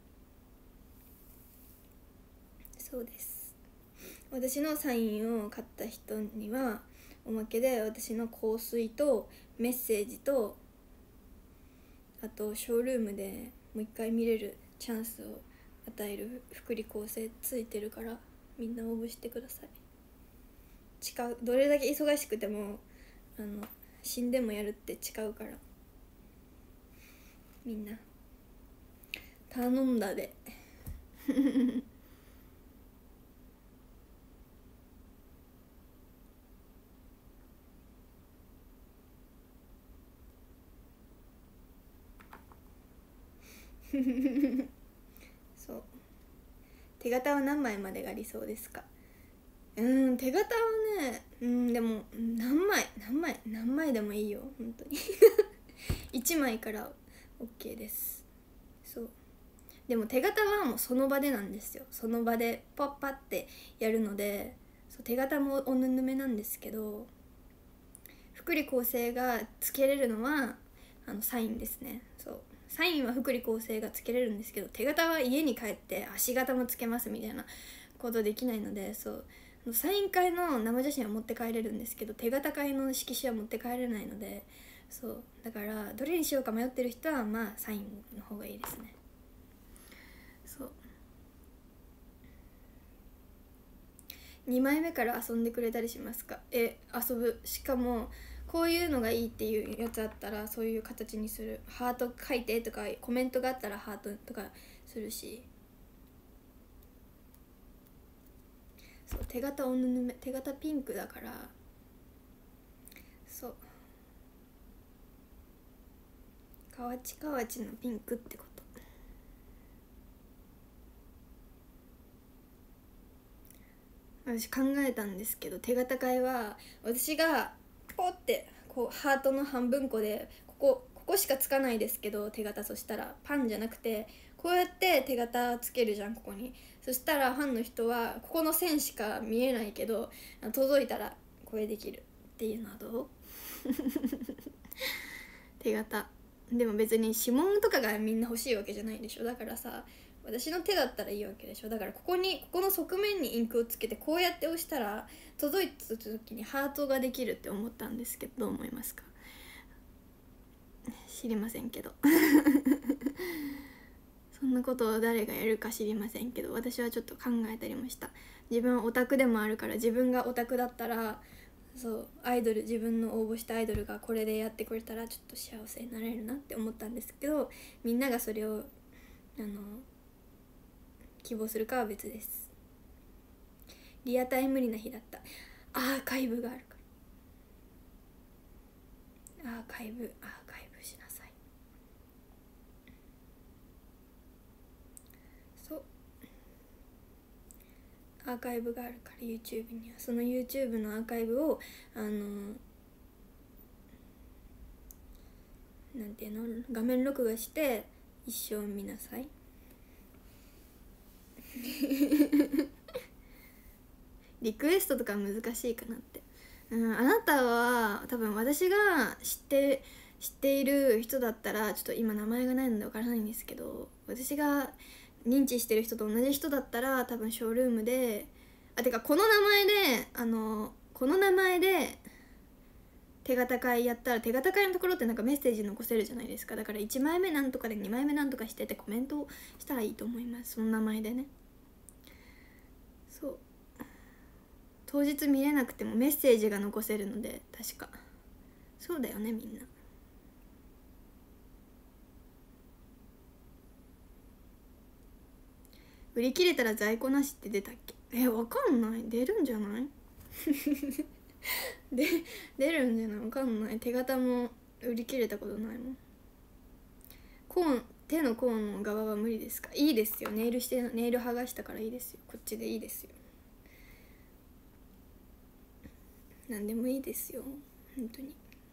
そうです。私のサインを買った人にはおまけで私の香水とメッセージと、あとショールームでもう一回見れるチャンスを与える福利厚生ついてるから、みんな応募してください。どれだけ忙しくても死んでもやるって誓うから、みんな頼んだでそう手形は何枚までが理想ですか？手形はね、でも何枚でもいいよ本当に1枚から OK です。そうでも手形はもうその場でなんですよ。その場でパッパってやるので、そう手形もおぬぬめなんですけど、福利厚生がつけれるのはサインですね。そうサインは福利厚生がつけれるんですけど、手形は家に帰って足形もつけますみたいなことできないので、そうサイン会の生写真は持って帰れるんですけど、手形会の色紙は持って帰れないので、そうだからどれにしようか迷ってる人はまあサインの方がいいですね。そう2枚目から遊んでくれたりしますか？遊ぶ。しかもこういうのがいいっていうやつあったらそういう形にする。ハート書いてとかコメントがあったらハートとかするし、そう手形おぬぬめ、手形ピンクだから、そう河内のピンクってこと。私考えたんですけど、手形会は私がポってこうハートの半分こでここしかつかないですけど手形、そしたらパンじゃなくてこうやって手形つけるじゃん、ここに。そしたらファンの人はここの線しか見えないけど届いたらこれできるっていうのはどう手形でも別に指紋とかがみんな欲しいわけじゃないでしょ。だからさ、私の手だったらいいわけでしょ。だからここの側面にインクをつけてこうやって押したら届いた時にハートができるって思ったんですけど、どう思いますか？知りませんけどそんなことを誰がやるか知りませんけど、私はちょっと考えたりもした。自分はオタクでもあるから、自分がオタクだったらそう自分の応募したアイドルがこれでやってくれたらちょっと幸せになれるなって思ったんですけど、みんながそれを希望するかは別です。リアタイ無理な日だった。アーカイブがあるから、アーカイブしなさい。そうアーカイブがあるから YouTube にはその YouTube のアーカイブをなんていうの、画面録画して一生見なさいリクエストとか難しいかなって、あなたは多分私が知っている人だったら、ちょっと今名前がないのでわからないんですけど、私が認知してる人と同じ人だったら多分ショールームでてかこの名前で手形会やったら、手形会のところってなんかメッセージ残せるじゃないですか。だから1枚目なんとかで2枚目なんとかしてってコメントをしたらいいと思います、その名前でね。そう、当日見れなくてもメッセージが残せるので、確かそうだよね。みんな売り切れたら在庫なしって出たっけ？わかんない。出るんじゃない出るんじゃない？わかんない。手形も売り切れたことないもん。手の甲の側は無理ですか？いいですよ。ネイル剥がしたからいいですよ。こっちでいいですよ。何でもいいですよ本当に。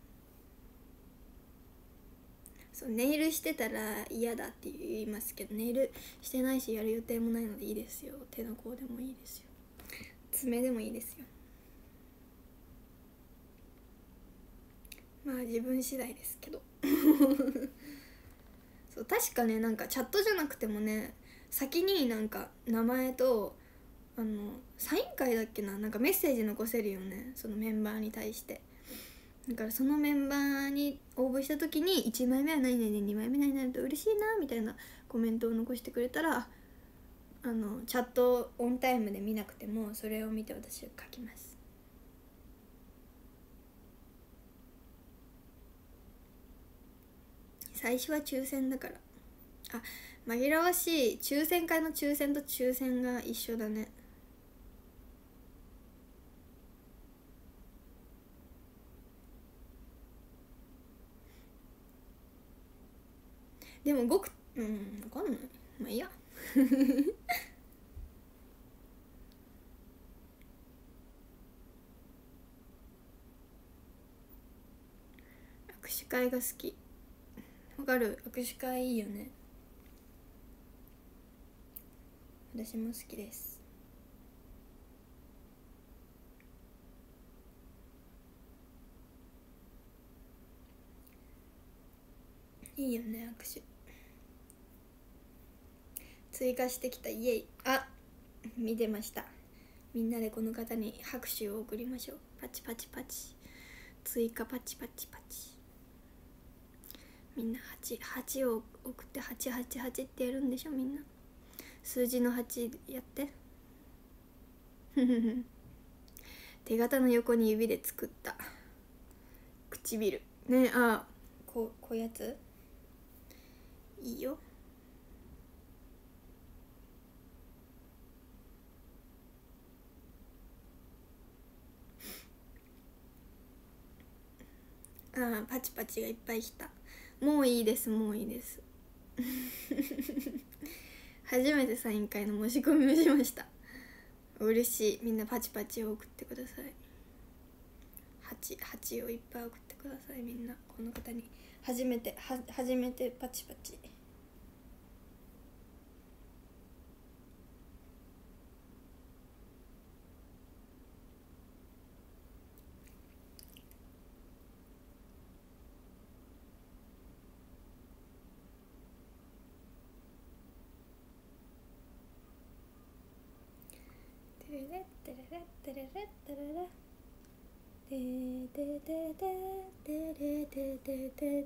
そう、ネイルしてたら嫌だって言いますけど、ネイルしてないしやる予定もないのでいいですよ。手の甲でもいいですよ。爪でもいいですよ。まあ自分次第ですけどそう確かね、なんかチャットじゃなくてもね、先になんか名前とサイン会だっけな、なんかメッセージ残せるよね、そのメンバーに対して。だからそのメンバーに応募した時に1枚目は何々で2枚目何々と嬉しいなみたいなコメントを残してくれたら、チャットオンタイムで見なくてもそれを見て私は書きます。最初は抽選だから。紛らわしい。抽選会の抽選と抽選が一緒だね。でも分かんない。まあいいや握手会が好き。わかる。握手会いいよね。私も好きです。いいよね握手。追加してきた。イエイ。見てました。みんなでこの方に拍手を送りましょう。パチパチパチ。追加パチパチパチ。みんな8を送って888ってやるんでしょ。みんな数字の8やって手形の横に指で作った唇ね。こういうやついいよ。パチパチがいっぱい来た。もういいです。もういいです初めてサイン会の申し込みをしました。嬉しい。みんなパチパチを送ってください。8をいっぱい送ってください。みんなこの方に初めてパチパチ。テレレテレレテレレテレレテテテテテレテテテテテテテ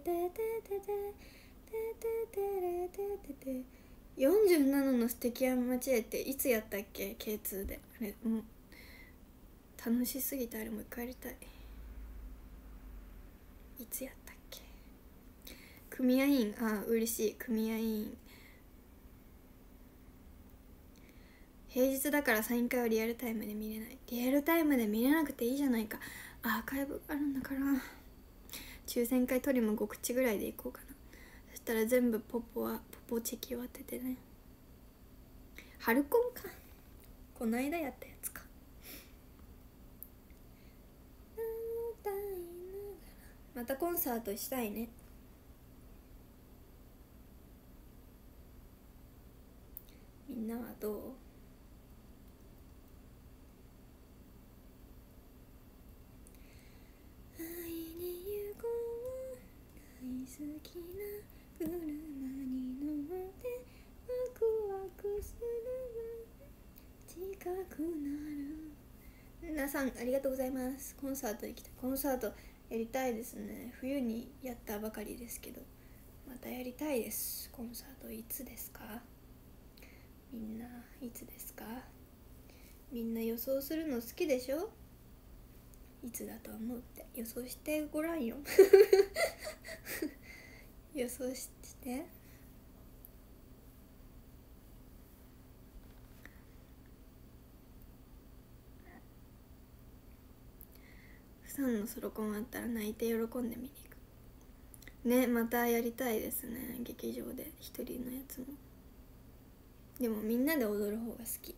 テテテ47の素敵は間違えていつやったっけ K2 で。あれもう楽しすぎてあれもう一回やりたい。いつやったっけ。組合員嬉しい。組合員平日だからサイン会はリアルタイムで見れない。リアルタイムで見れなくていいじゃないか。アーカイブがあるんだから。抽選会取りも5口ぐらいでいこうかな。そしたら全部ポポチェキを当ててね。春コンか。 こないだやったやつか。またコンサートしたいね。みんなはどう？会いに行こう、大好きな車に乗ってワクワクする近くなる。皆さんありがとうございます。コンサート行きたい。コンサートやりたいですね。冬にやったばかりですけど、またやりたいです。コンサートいつですか？みんないつですか？みんな予想するの好きでしょ？いつだと思うって予想してごらんよ予想して。フさんのソロコンあったら泣いて喜んで見に行くね。またやりたいですね、劇場で一人のやつも。でもみんなで踊る方が好き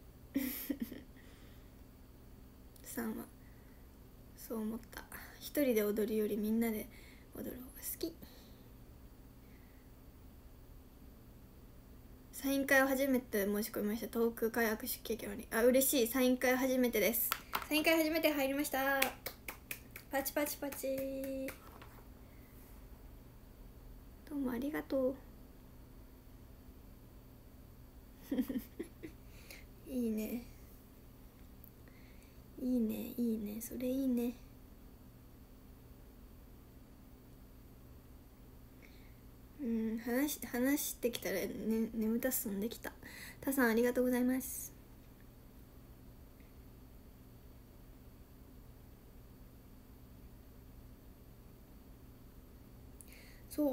フさんはそう思った。一人で踊るよりみんなで踊る方が好き。サイン会を初めて申し込みました。遠くから握手経験あり。あ、嬉しい。サイン会初めてです。サイン会初めて入りました。パチパチパチ。どうもありがとういいねいいねいいね、それいいね。話してきたら、ね、眠たすんできた。たさんありがとうございます。そう、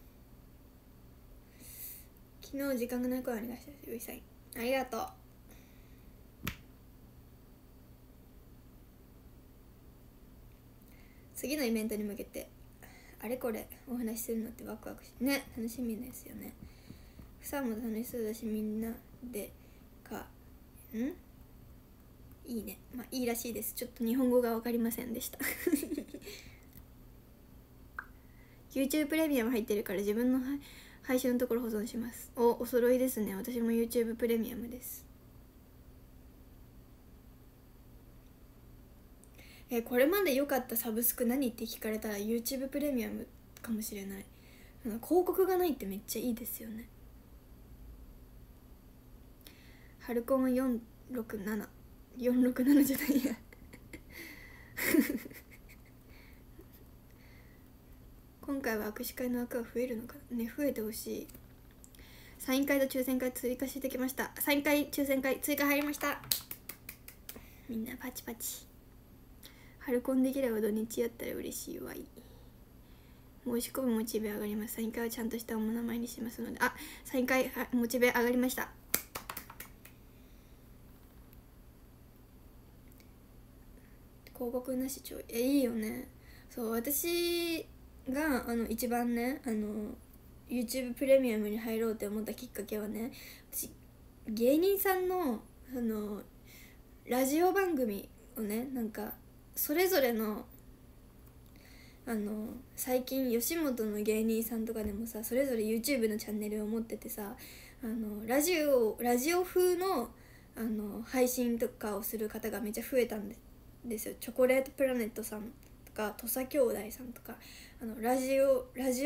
昨日時間がない声ありました。ゆいさんありがとう。次のイベントに向けてあれこれお話しするのってワクワクしてね、楽しみですよね。ふさも楽しそうだし、みんなでいいね。まあいいらしいです。ちょっと日本語が分かりませんでしたYouTube プレミアム入ってるから自分の配信のところ保存します。お揃いですね。私も YouTube プレミアムです。これまで良かったサブスク何って聞かれたら YouTube プレミアムかもしれない。広告がないってめっちゃいいですよね。ハルコン467じゃないや今回は握手会の枠が増えるのかね。増えてほしい。サイン会と抽選会追加してきました。サイン会抽選会追加入りました。みんなパチパチ。ハルコンできれば土日やったら嬉しいわい。申し込むモチベ上がります。サイン会はちゃんとしたお名前にしますので。あ、サイン会モチベ上がりました。広告なしいいよね。そう、私が一番ねYouTube プレミアムに入ろうって思ったきっかけはね、私芸人さんのラジオ番組をね、なんかそれぞれの最近吉本の芸人さんとかでもさ、それぞれ YouTube のチャンネルを持っててさ、ラジオ風の配信とかをする方がめっちゃ増えたんですよ。チョコレートプラネットさんとか土佐兄弟さんとかラジオ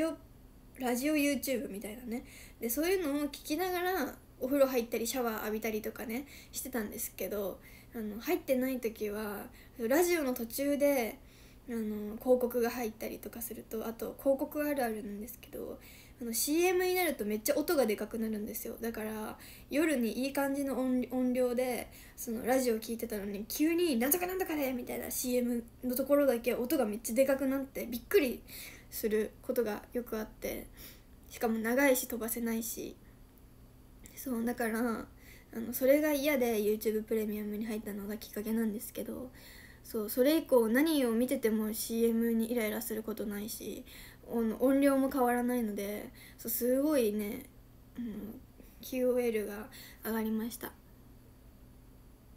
YouTube みたいなね。でそういうのを聞きながらお風呂入ったりシャワー浴びたりとかねしてたんですけど、入ってない時はラジオの途中で広告が入ったりとかすると、あと広告あるあるなんですけど、CM になるとめっちゃ音がでかくなるんですよ。だから夜にいい感じの音量でそのラジオ聞いてたのに、急になんとかなんとかでみたいな CM のところだけ音がめっちゃでかくなってびっくりすることがよくあって、しかも長いし飛ばせないし、そうだからそれが嫌で YouTube プレミアムに入ったのがきっかけなんですけど、それ以降何を見てても CM にイライラすることないし、音量も変わらないので、すごいね、QOL が上がりました。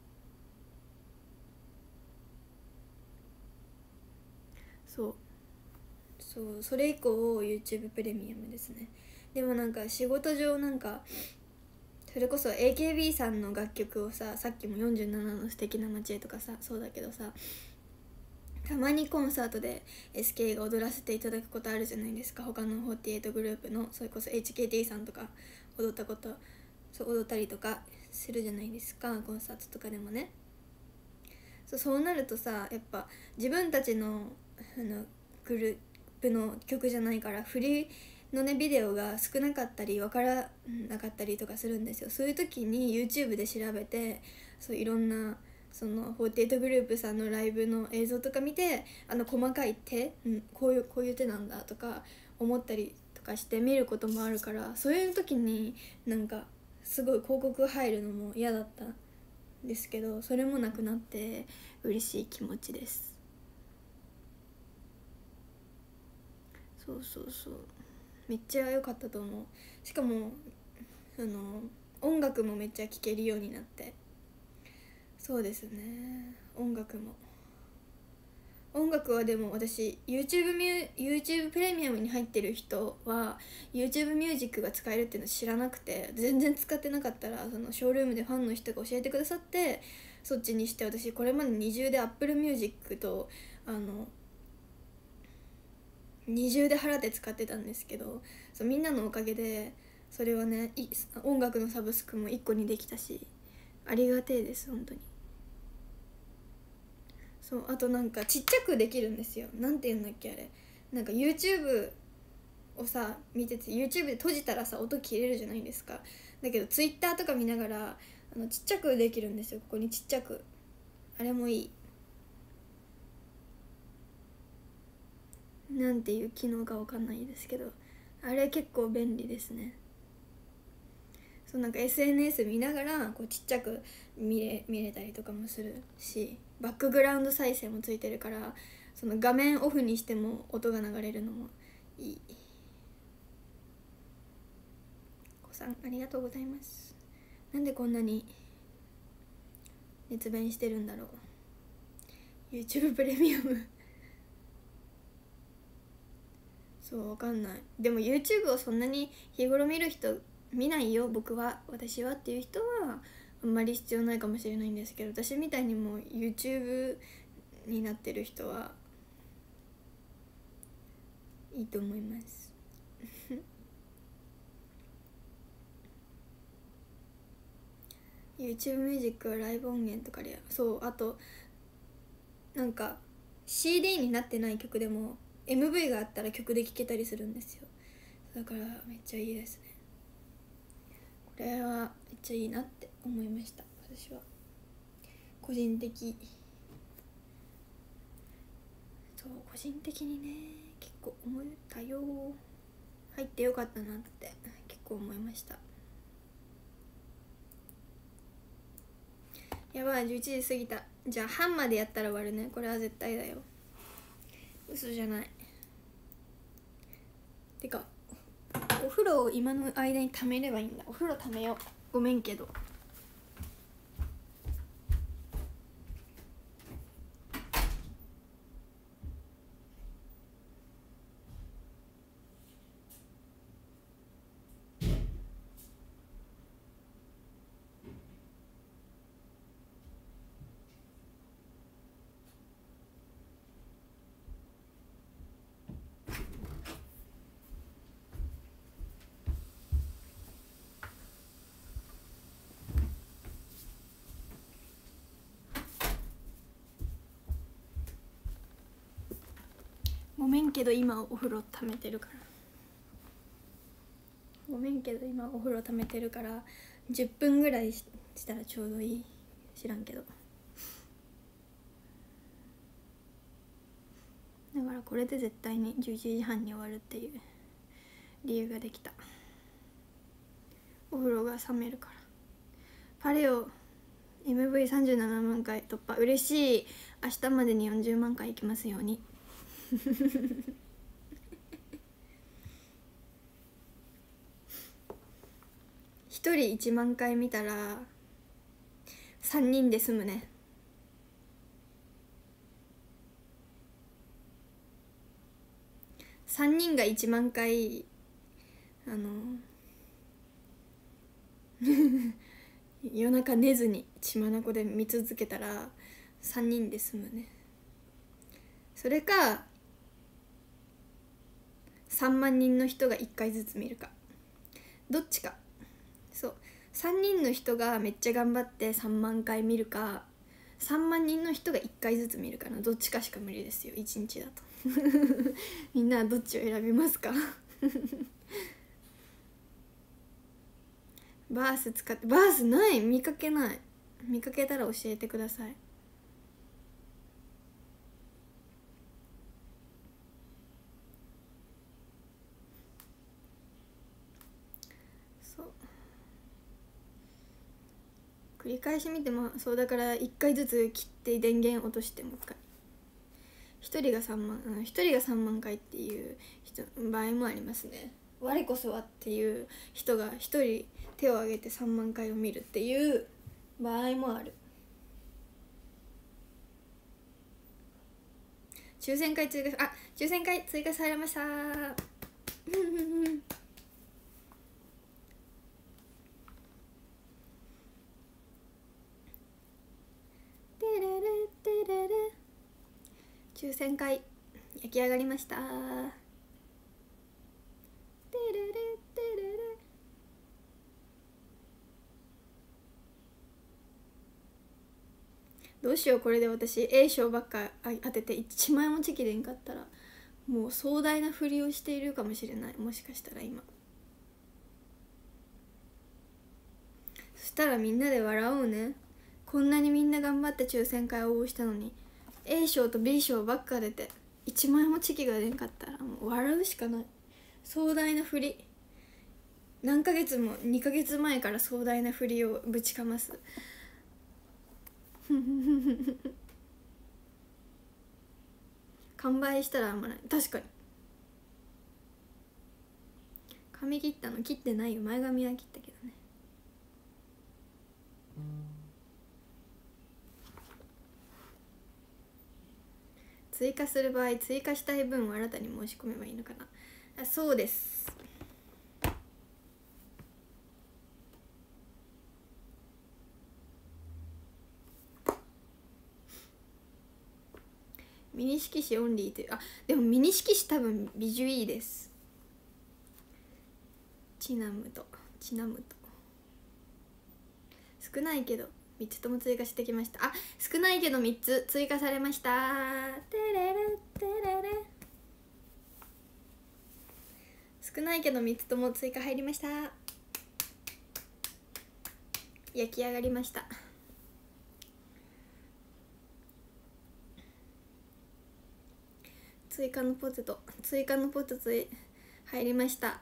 それ以降 YouTube プレミアムですね。でもなんか仕事上なんかそれこそ AKB さんの楽曲をさっきも47の素敵な街へとかさそうだけどさ、たまにコンサートで SK が踊らせていただくことあるじゃないですか。他の48グループのそれこそ HKT さんとか踊ったりとかするじゃないですか、コンサートとかでもね。そうなるとさ、やっぱ自分たちのグループの曲じゃないから振りのねビデオが少なかったり分からなかったりとかするんですよ。そういう時に YouTube で調べていろんなその48グループさんのライブの映像とか見て、細かい手、こういう手なんだとか思ったりとかして見ることもあるから、そういう時になんかすごい広告入るのも嫌だったんですけど、それもなくなって嬉しい気持ちです。そうめっちゃ良かったと思う。しかも音楽もめっちゃ聴けるようになって、そうですね、音楽はでも私 YouTube プレミアムに入ってる人は YouTube ミュージックが使えるっていうの知らなくて、全然使ってなかったらそのショールームでファンの人が教えてくださって、そっちにして、私これまで二重で Apple Music と二重で払って使ってたんですけど、みんなのおかげでそれはね、音楽のサブスクも1個にできたし、ありがてえです本当に。あとなんかちっちゃくできるんですよ。なんて言うんだっけあれ、なんか YouTube を見てて YouTube で閉じたら音切れるじゃないですか。だけど Twitter とか見ながらちっちゃくできるんですよ。ここにちっちゃく、あれもいい。なんていう機能かわかんないですけど、あれ結構便利ですね。なんか SNS 見ながらちっちゃく見れたりとかもするし、バックグラウンド再生もついてるから、画面オフにしても音が流れるのもいい。子さんありがとうございます。なんでこんなに熱弁してるんだろう YouTube プレミアムわかんない。でも YouTube をそんなに日頃見る人見ないよ私はっていう人はあんまり必要ないかもしれないんですけど、私みたいにもう YouTube になってる人はいいと思いますYouTube ミュージックはライブ音源とかで、あとなんか CD になってない曲でも MV があったら曲で聴けたりするんですよ。だからめっちゃいいですね。これはめっちゃいいなって思いました。私は個人的にね結構思ったよ。入ってよかったなって結構思いました。やばい、11時過ぎた。じゃあ半までやったら終わるね。これは絶対だよ、嘘じゃない。てかお風呂を今の間に溜めればいいんだ。お風呂溜めよう。ごめんけど。ごめんけど今お風呂溜めてるから10分ぐらいしたらちょうどいい。知らんけど。だからこれで絶対に11時半に終わるっていう理由ができた。お風呂が冷めるから。パレオ MV37 万回突破、嬉しい。明日までに40万回いきますように1人1万回見たら3人で済むね。 3人が1万回夜中寝ずに血眼で見続けたら3人で済むね。それか3万人の人が1回ずつ見るか、どっちか。そう、3人の人がめっちゃ頑張って3万回見るか、3万人の人が1回ずつ見るかのどっちかしか無理ですよ、1日だとみんなはどっちを選びますかバース使って、バースない、見かけない。見かけたら教えてください。そう繰り返し見てもそうだから1回ずつ切って電源落としてもう1回、1人が3万1人が3万回っていう人場合もありますね。我こそはっていう人が1人手を挙げて3万回を見るっていう場合もある。抽選会追加、抽選会追加されました抽選会焼き上がりました。どうしよう、これで私 A 賞ばっか当てて1枚もチェキでんかったらもう壮大なふりをしているかもしれない。もしかしたら今そしたらみんなで笑おうね。こんなにみんな頑張って抽選会を応募したのに A 賞と B 賞ばっか出て1枚もチェキが出んかったらもう笑うしかない。壮大なふり、何ヶ月も2ヶ月前から壮大なふりをぶちかます完売したらあんまない。確かに髪切ったの？切ってないよ、前髪は切ったけどね。追加する場合、追加したい分を新たに申し込めばいいのかな。そうです。ミニ色紙オンリーって、でもミニ色紙多分ビジュいいです。チナムと少ないけど3つとも追加してきました。少ないけど3つ追加されました。テレレテレレ、少ないけど3つとも追加入りました。焼き上がりました。追加のポテト入りました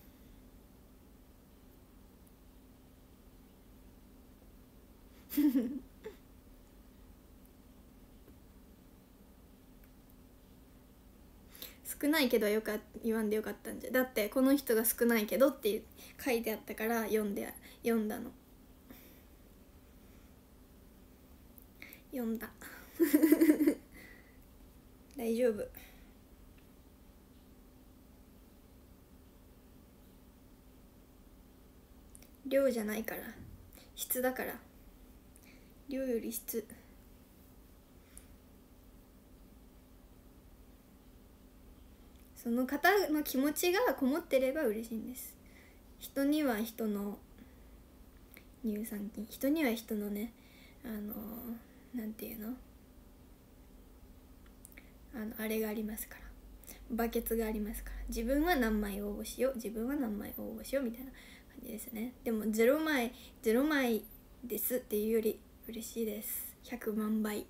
少ないけど言わんでよかったんじゃ。だってこの人が少ないけどって書いてあったから読んだの。読んだ大丈夫。量じゃないから質だから、量より質。その方の気持ちがこもってれば嬉しいんです。人には人の乳酸菌、人には人のね、なんていうの、あれがありますから、バケツがありますから、自分は何枚応募しようみたいな感じですね。でも0枚ですっていうより嬉しいです。100万倍。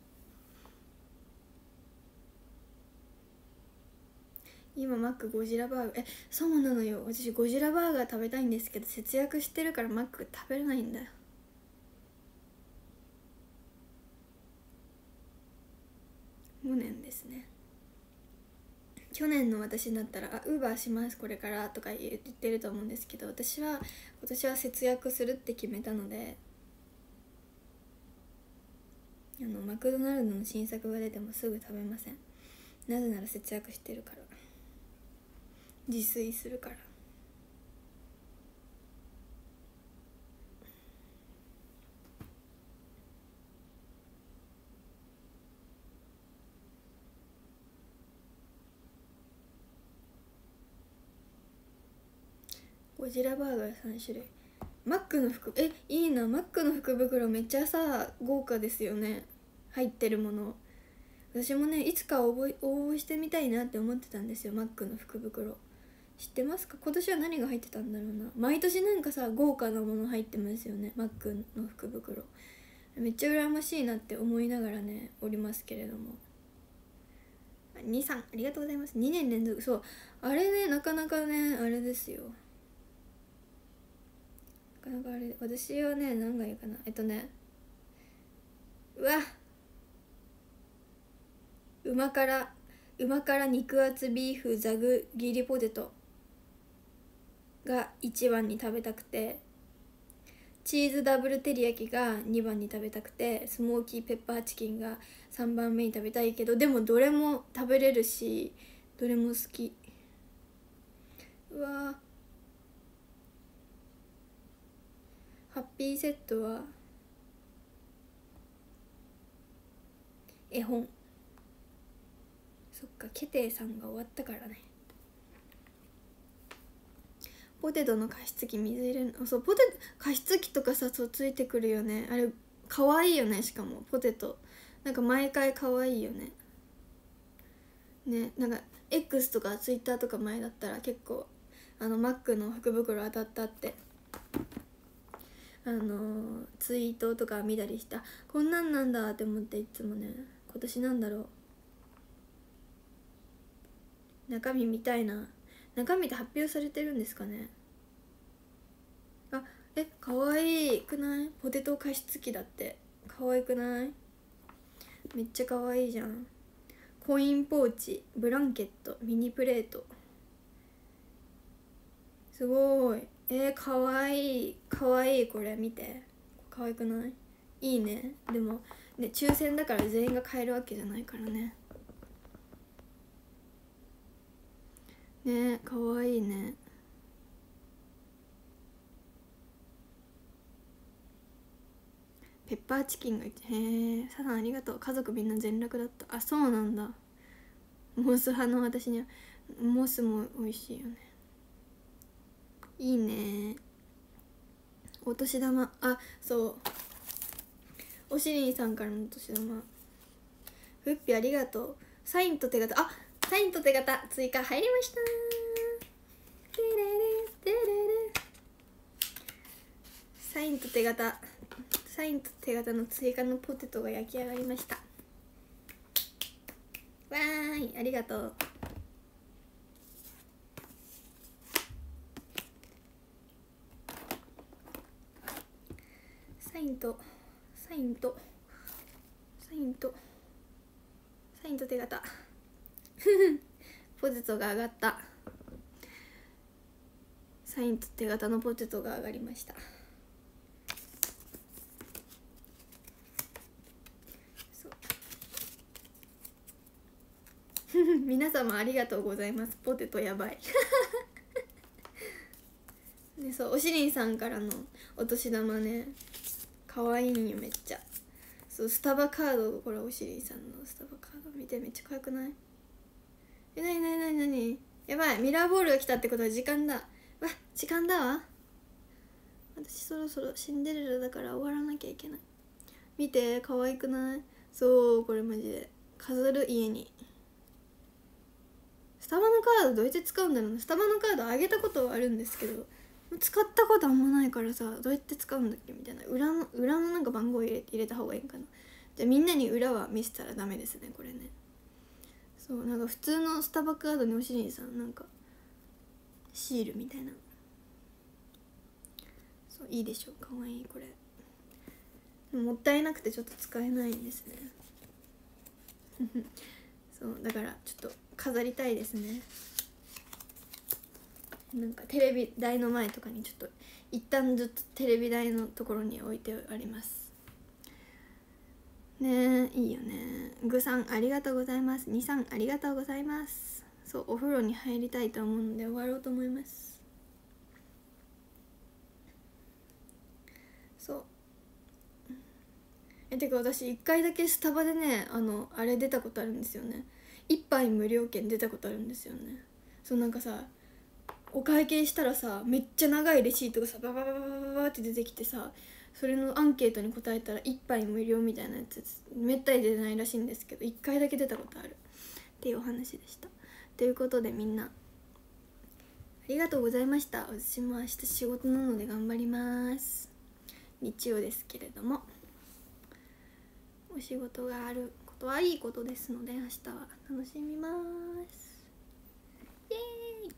今マックゴジラバーガー、そうなのよ、私ゴジラバーガー食べたいんですけど節約してるからマック食べれないんだよ。無念ですね。去年の私になったらウーバーしますこれからとか言ってると思うんですけど、私は今年は節約するって決めたので、マクドナルドの新作が出てもすぐ食べません。なぜなら節約してるから。 自炊するから。ゴジラバーガー3種類。マックの福、いいな。マックの福袋めっちゃさ豪華ですよね、入ってるもの。私もねいつか応募してみたいなって思ってたんですよ。マックの福袋知ってますか？今年は何が入ってたんだろうな。毎年なんかさ豪華なもの入ってますよね、マックの福袋。めっちゃ羨ましいなって思いながらねおりますけれども。2さんありがとうございます。2年連続。そうあれね、なかなかねあれですよ。なかなかあれ。私はね何がいいかな。うわうま辛肉厚ビーフザグギリポテトが1番に食べたくて、チーズダブル照り焼きが2番に食べたくて、スモーキーペッパーチキンが3番目に食べたいけど、でもどれも食べれるしどれも好き。うわハッピーセットは絵本。そっか、ケテイさんが終わったからね。ポテトの加湿器水入れるの。そう、加湿器とかさ、そうついてくるよね。あれ可愛いよね。しかもポテトなんか毎回可愛いよね。ね、なんか X とか Twitter とか前だったら結構マックの福袋当たったってツイートとか見たりした。こんなんなんだって思って、いつもね今年なんだろう、中身見たいな。中身って発表されてるんですかね。かわいいくない？ポテト加湿器だって。かわいくない？めっちゃかわいいじゃん。コインポーチ、ブランケット、ミニプレート。すごい。かわいいかわいい。これ見て、かわいくない？いいね。でもね抽選だから全員が買えるわけじゃないからね。ね、かわいいね。ペッパーチキンがへえ、サナありがとう。家族みんな全楽だった。あ、そうなんだ。モス派の私にはモスも美味しいよね。いいね。お年玉、あ、そうおしりんさんからのお年玉。ふっぴありがとう。サインと手形、あ、サインと手形追加入りました。テレレテレレ。サインと手形、サインと手形の追加のポテトが焼き上がりました。わーい、ありがとう。サインと手形ポテトが上がった。サインと手形のポテトが上がりました。皆様ありがとうございます。ポテトやばいね、そうおしりんさんからのお年玉ね、かわいいんよめっちゃ。そうスタバカード、これおしりんさんのスタバカード見て、めっちゃかわいくない？なにやばい、ミラーボールが来たってことは時間だ。わ、時間だわ。私そろそろシンデレラだから終わらなきゃいけない。見て、かわいくない？そう、これマジで飾る家に。スタバのカードどうやって使うんだろうな。スタバのカードあげたことはあるんですけど使ったことあんまないからさ、どうやって使うんだっけみたいな。裏のなんか番号入れた方がいいかな。じゃあみんなに裏は見せたらダメですねこれね。そうなんか普通のスタバカードにおしりんさんなんかシールみたいな。そういいでしょ、かわいいこれ。でももったいなくてちょっと使えないんですねそうだからちょっと飾りたいですね。なんかテレビ台の前とかにちょっと一旦ずっとテレビ台のところに置いてありますね。いいよね。グさんありがとうございます。2さんありがとうございます。 そうお風呂に入りたいと思うので終わろうと思います。そうてか私1回だけスタバでねあれ出たことあるんですよね。1杯無料券出たことあるんですよね。そうなんかさお会計したらさめっちゃ長いレシートがさバババババババって出てきてさ、それのアンケートに答えたら1杯無料みたいなやつめったに出ないらしいんですけど、1回だけ出たことあるっていうお話でした。ということでみんなありがとうございました。私も明日仕事なので頑張ります。日曜ですけれどもお仕事があることはいいことですので明日は楽しみます。イエーイ。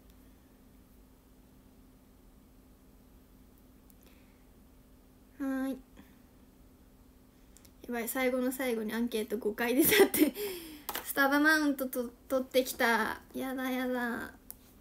はい、やばい、最後の最後にアンケート5回出たってスタバマウントと取ってきた。やだやだ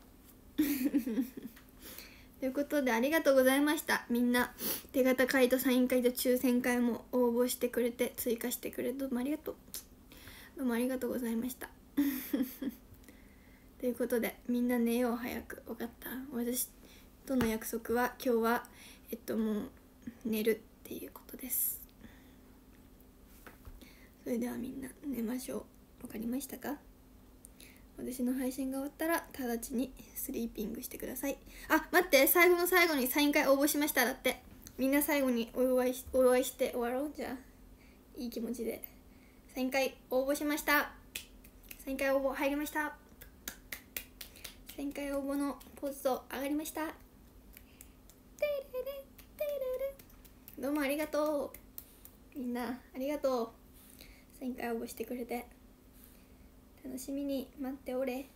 ということでありがとうございました。みんな手形会とサイン会と抽選会も応募してくれて追加してくれてどうもありがとう。どうもありがとうございましたということでみんな寝よう早く。分かった。私との約束は今日はもう寝るっていうことです。それではみんな寝ましょう。わかりましたか？私の配信が終わったら直ちにスリーピングしてください。あ、待って、最後の最後にサイン会応募しました。だってみんな最後にお祝いして終わろう。じゃあいい気持ちでサイン会応募しました。サイン会応募入りました。サイン会応募のポーズと上がりました。どうもありがとう。みんなありがとう。サイン会応募してくれて楽しみに待っておれ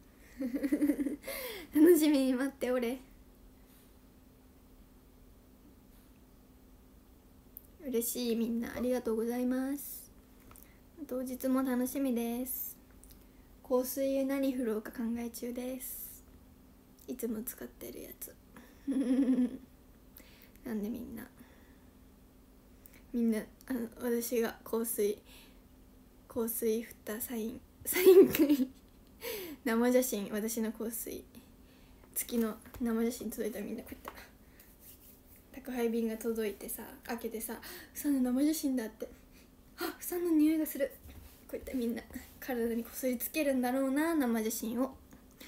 楽しみに待っておれ。嬉しい。みんなありがとうございます。当日も楽しみです。香水へ何振ろうか考え中です。いつも使ってるやつなんでみんな私が香水振ったサイン会生写真、私の香水付きの生写真届いたらみんなこうやって宅配便が届いてさ開けてさふさの生写真だって、あふさの匂いがする、こうやってみんな体にこすりつけるんだろうな生写真を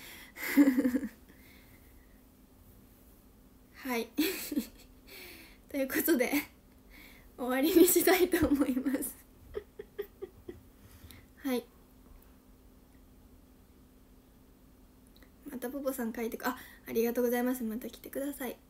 はいということで終わりにしたいと思いますはい、またポポさん書いてありがとうございます。また来てください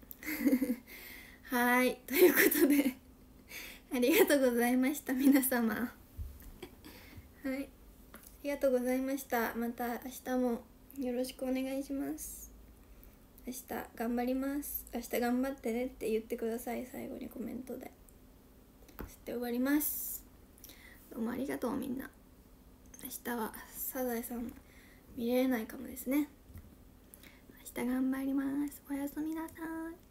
はいということでありがとうございました皆様はい、ありがとうございました。また明日もよろしくお願いします。明日頑張ります。明日頑張ってねって言ってください。最後にコメントでして終わります。どうもありがとうみんな。明日はサザエさん見れないかもですね。明日頑張ります。おやすみなさい。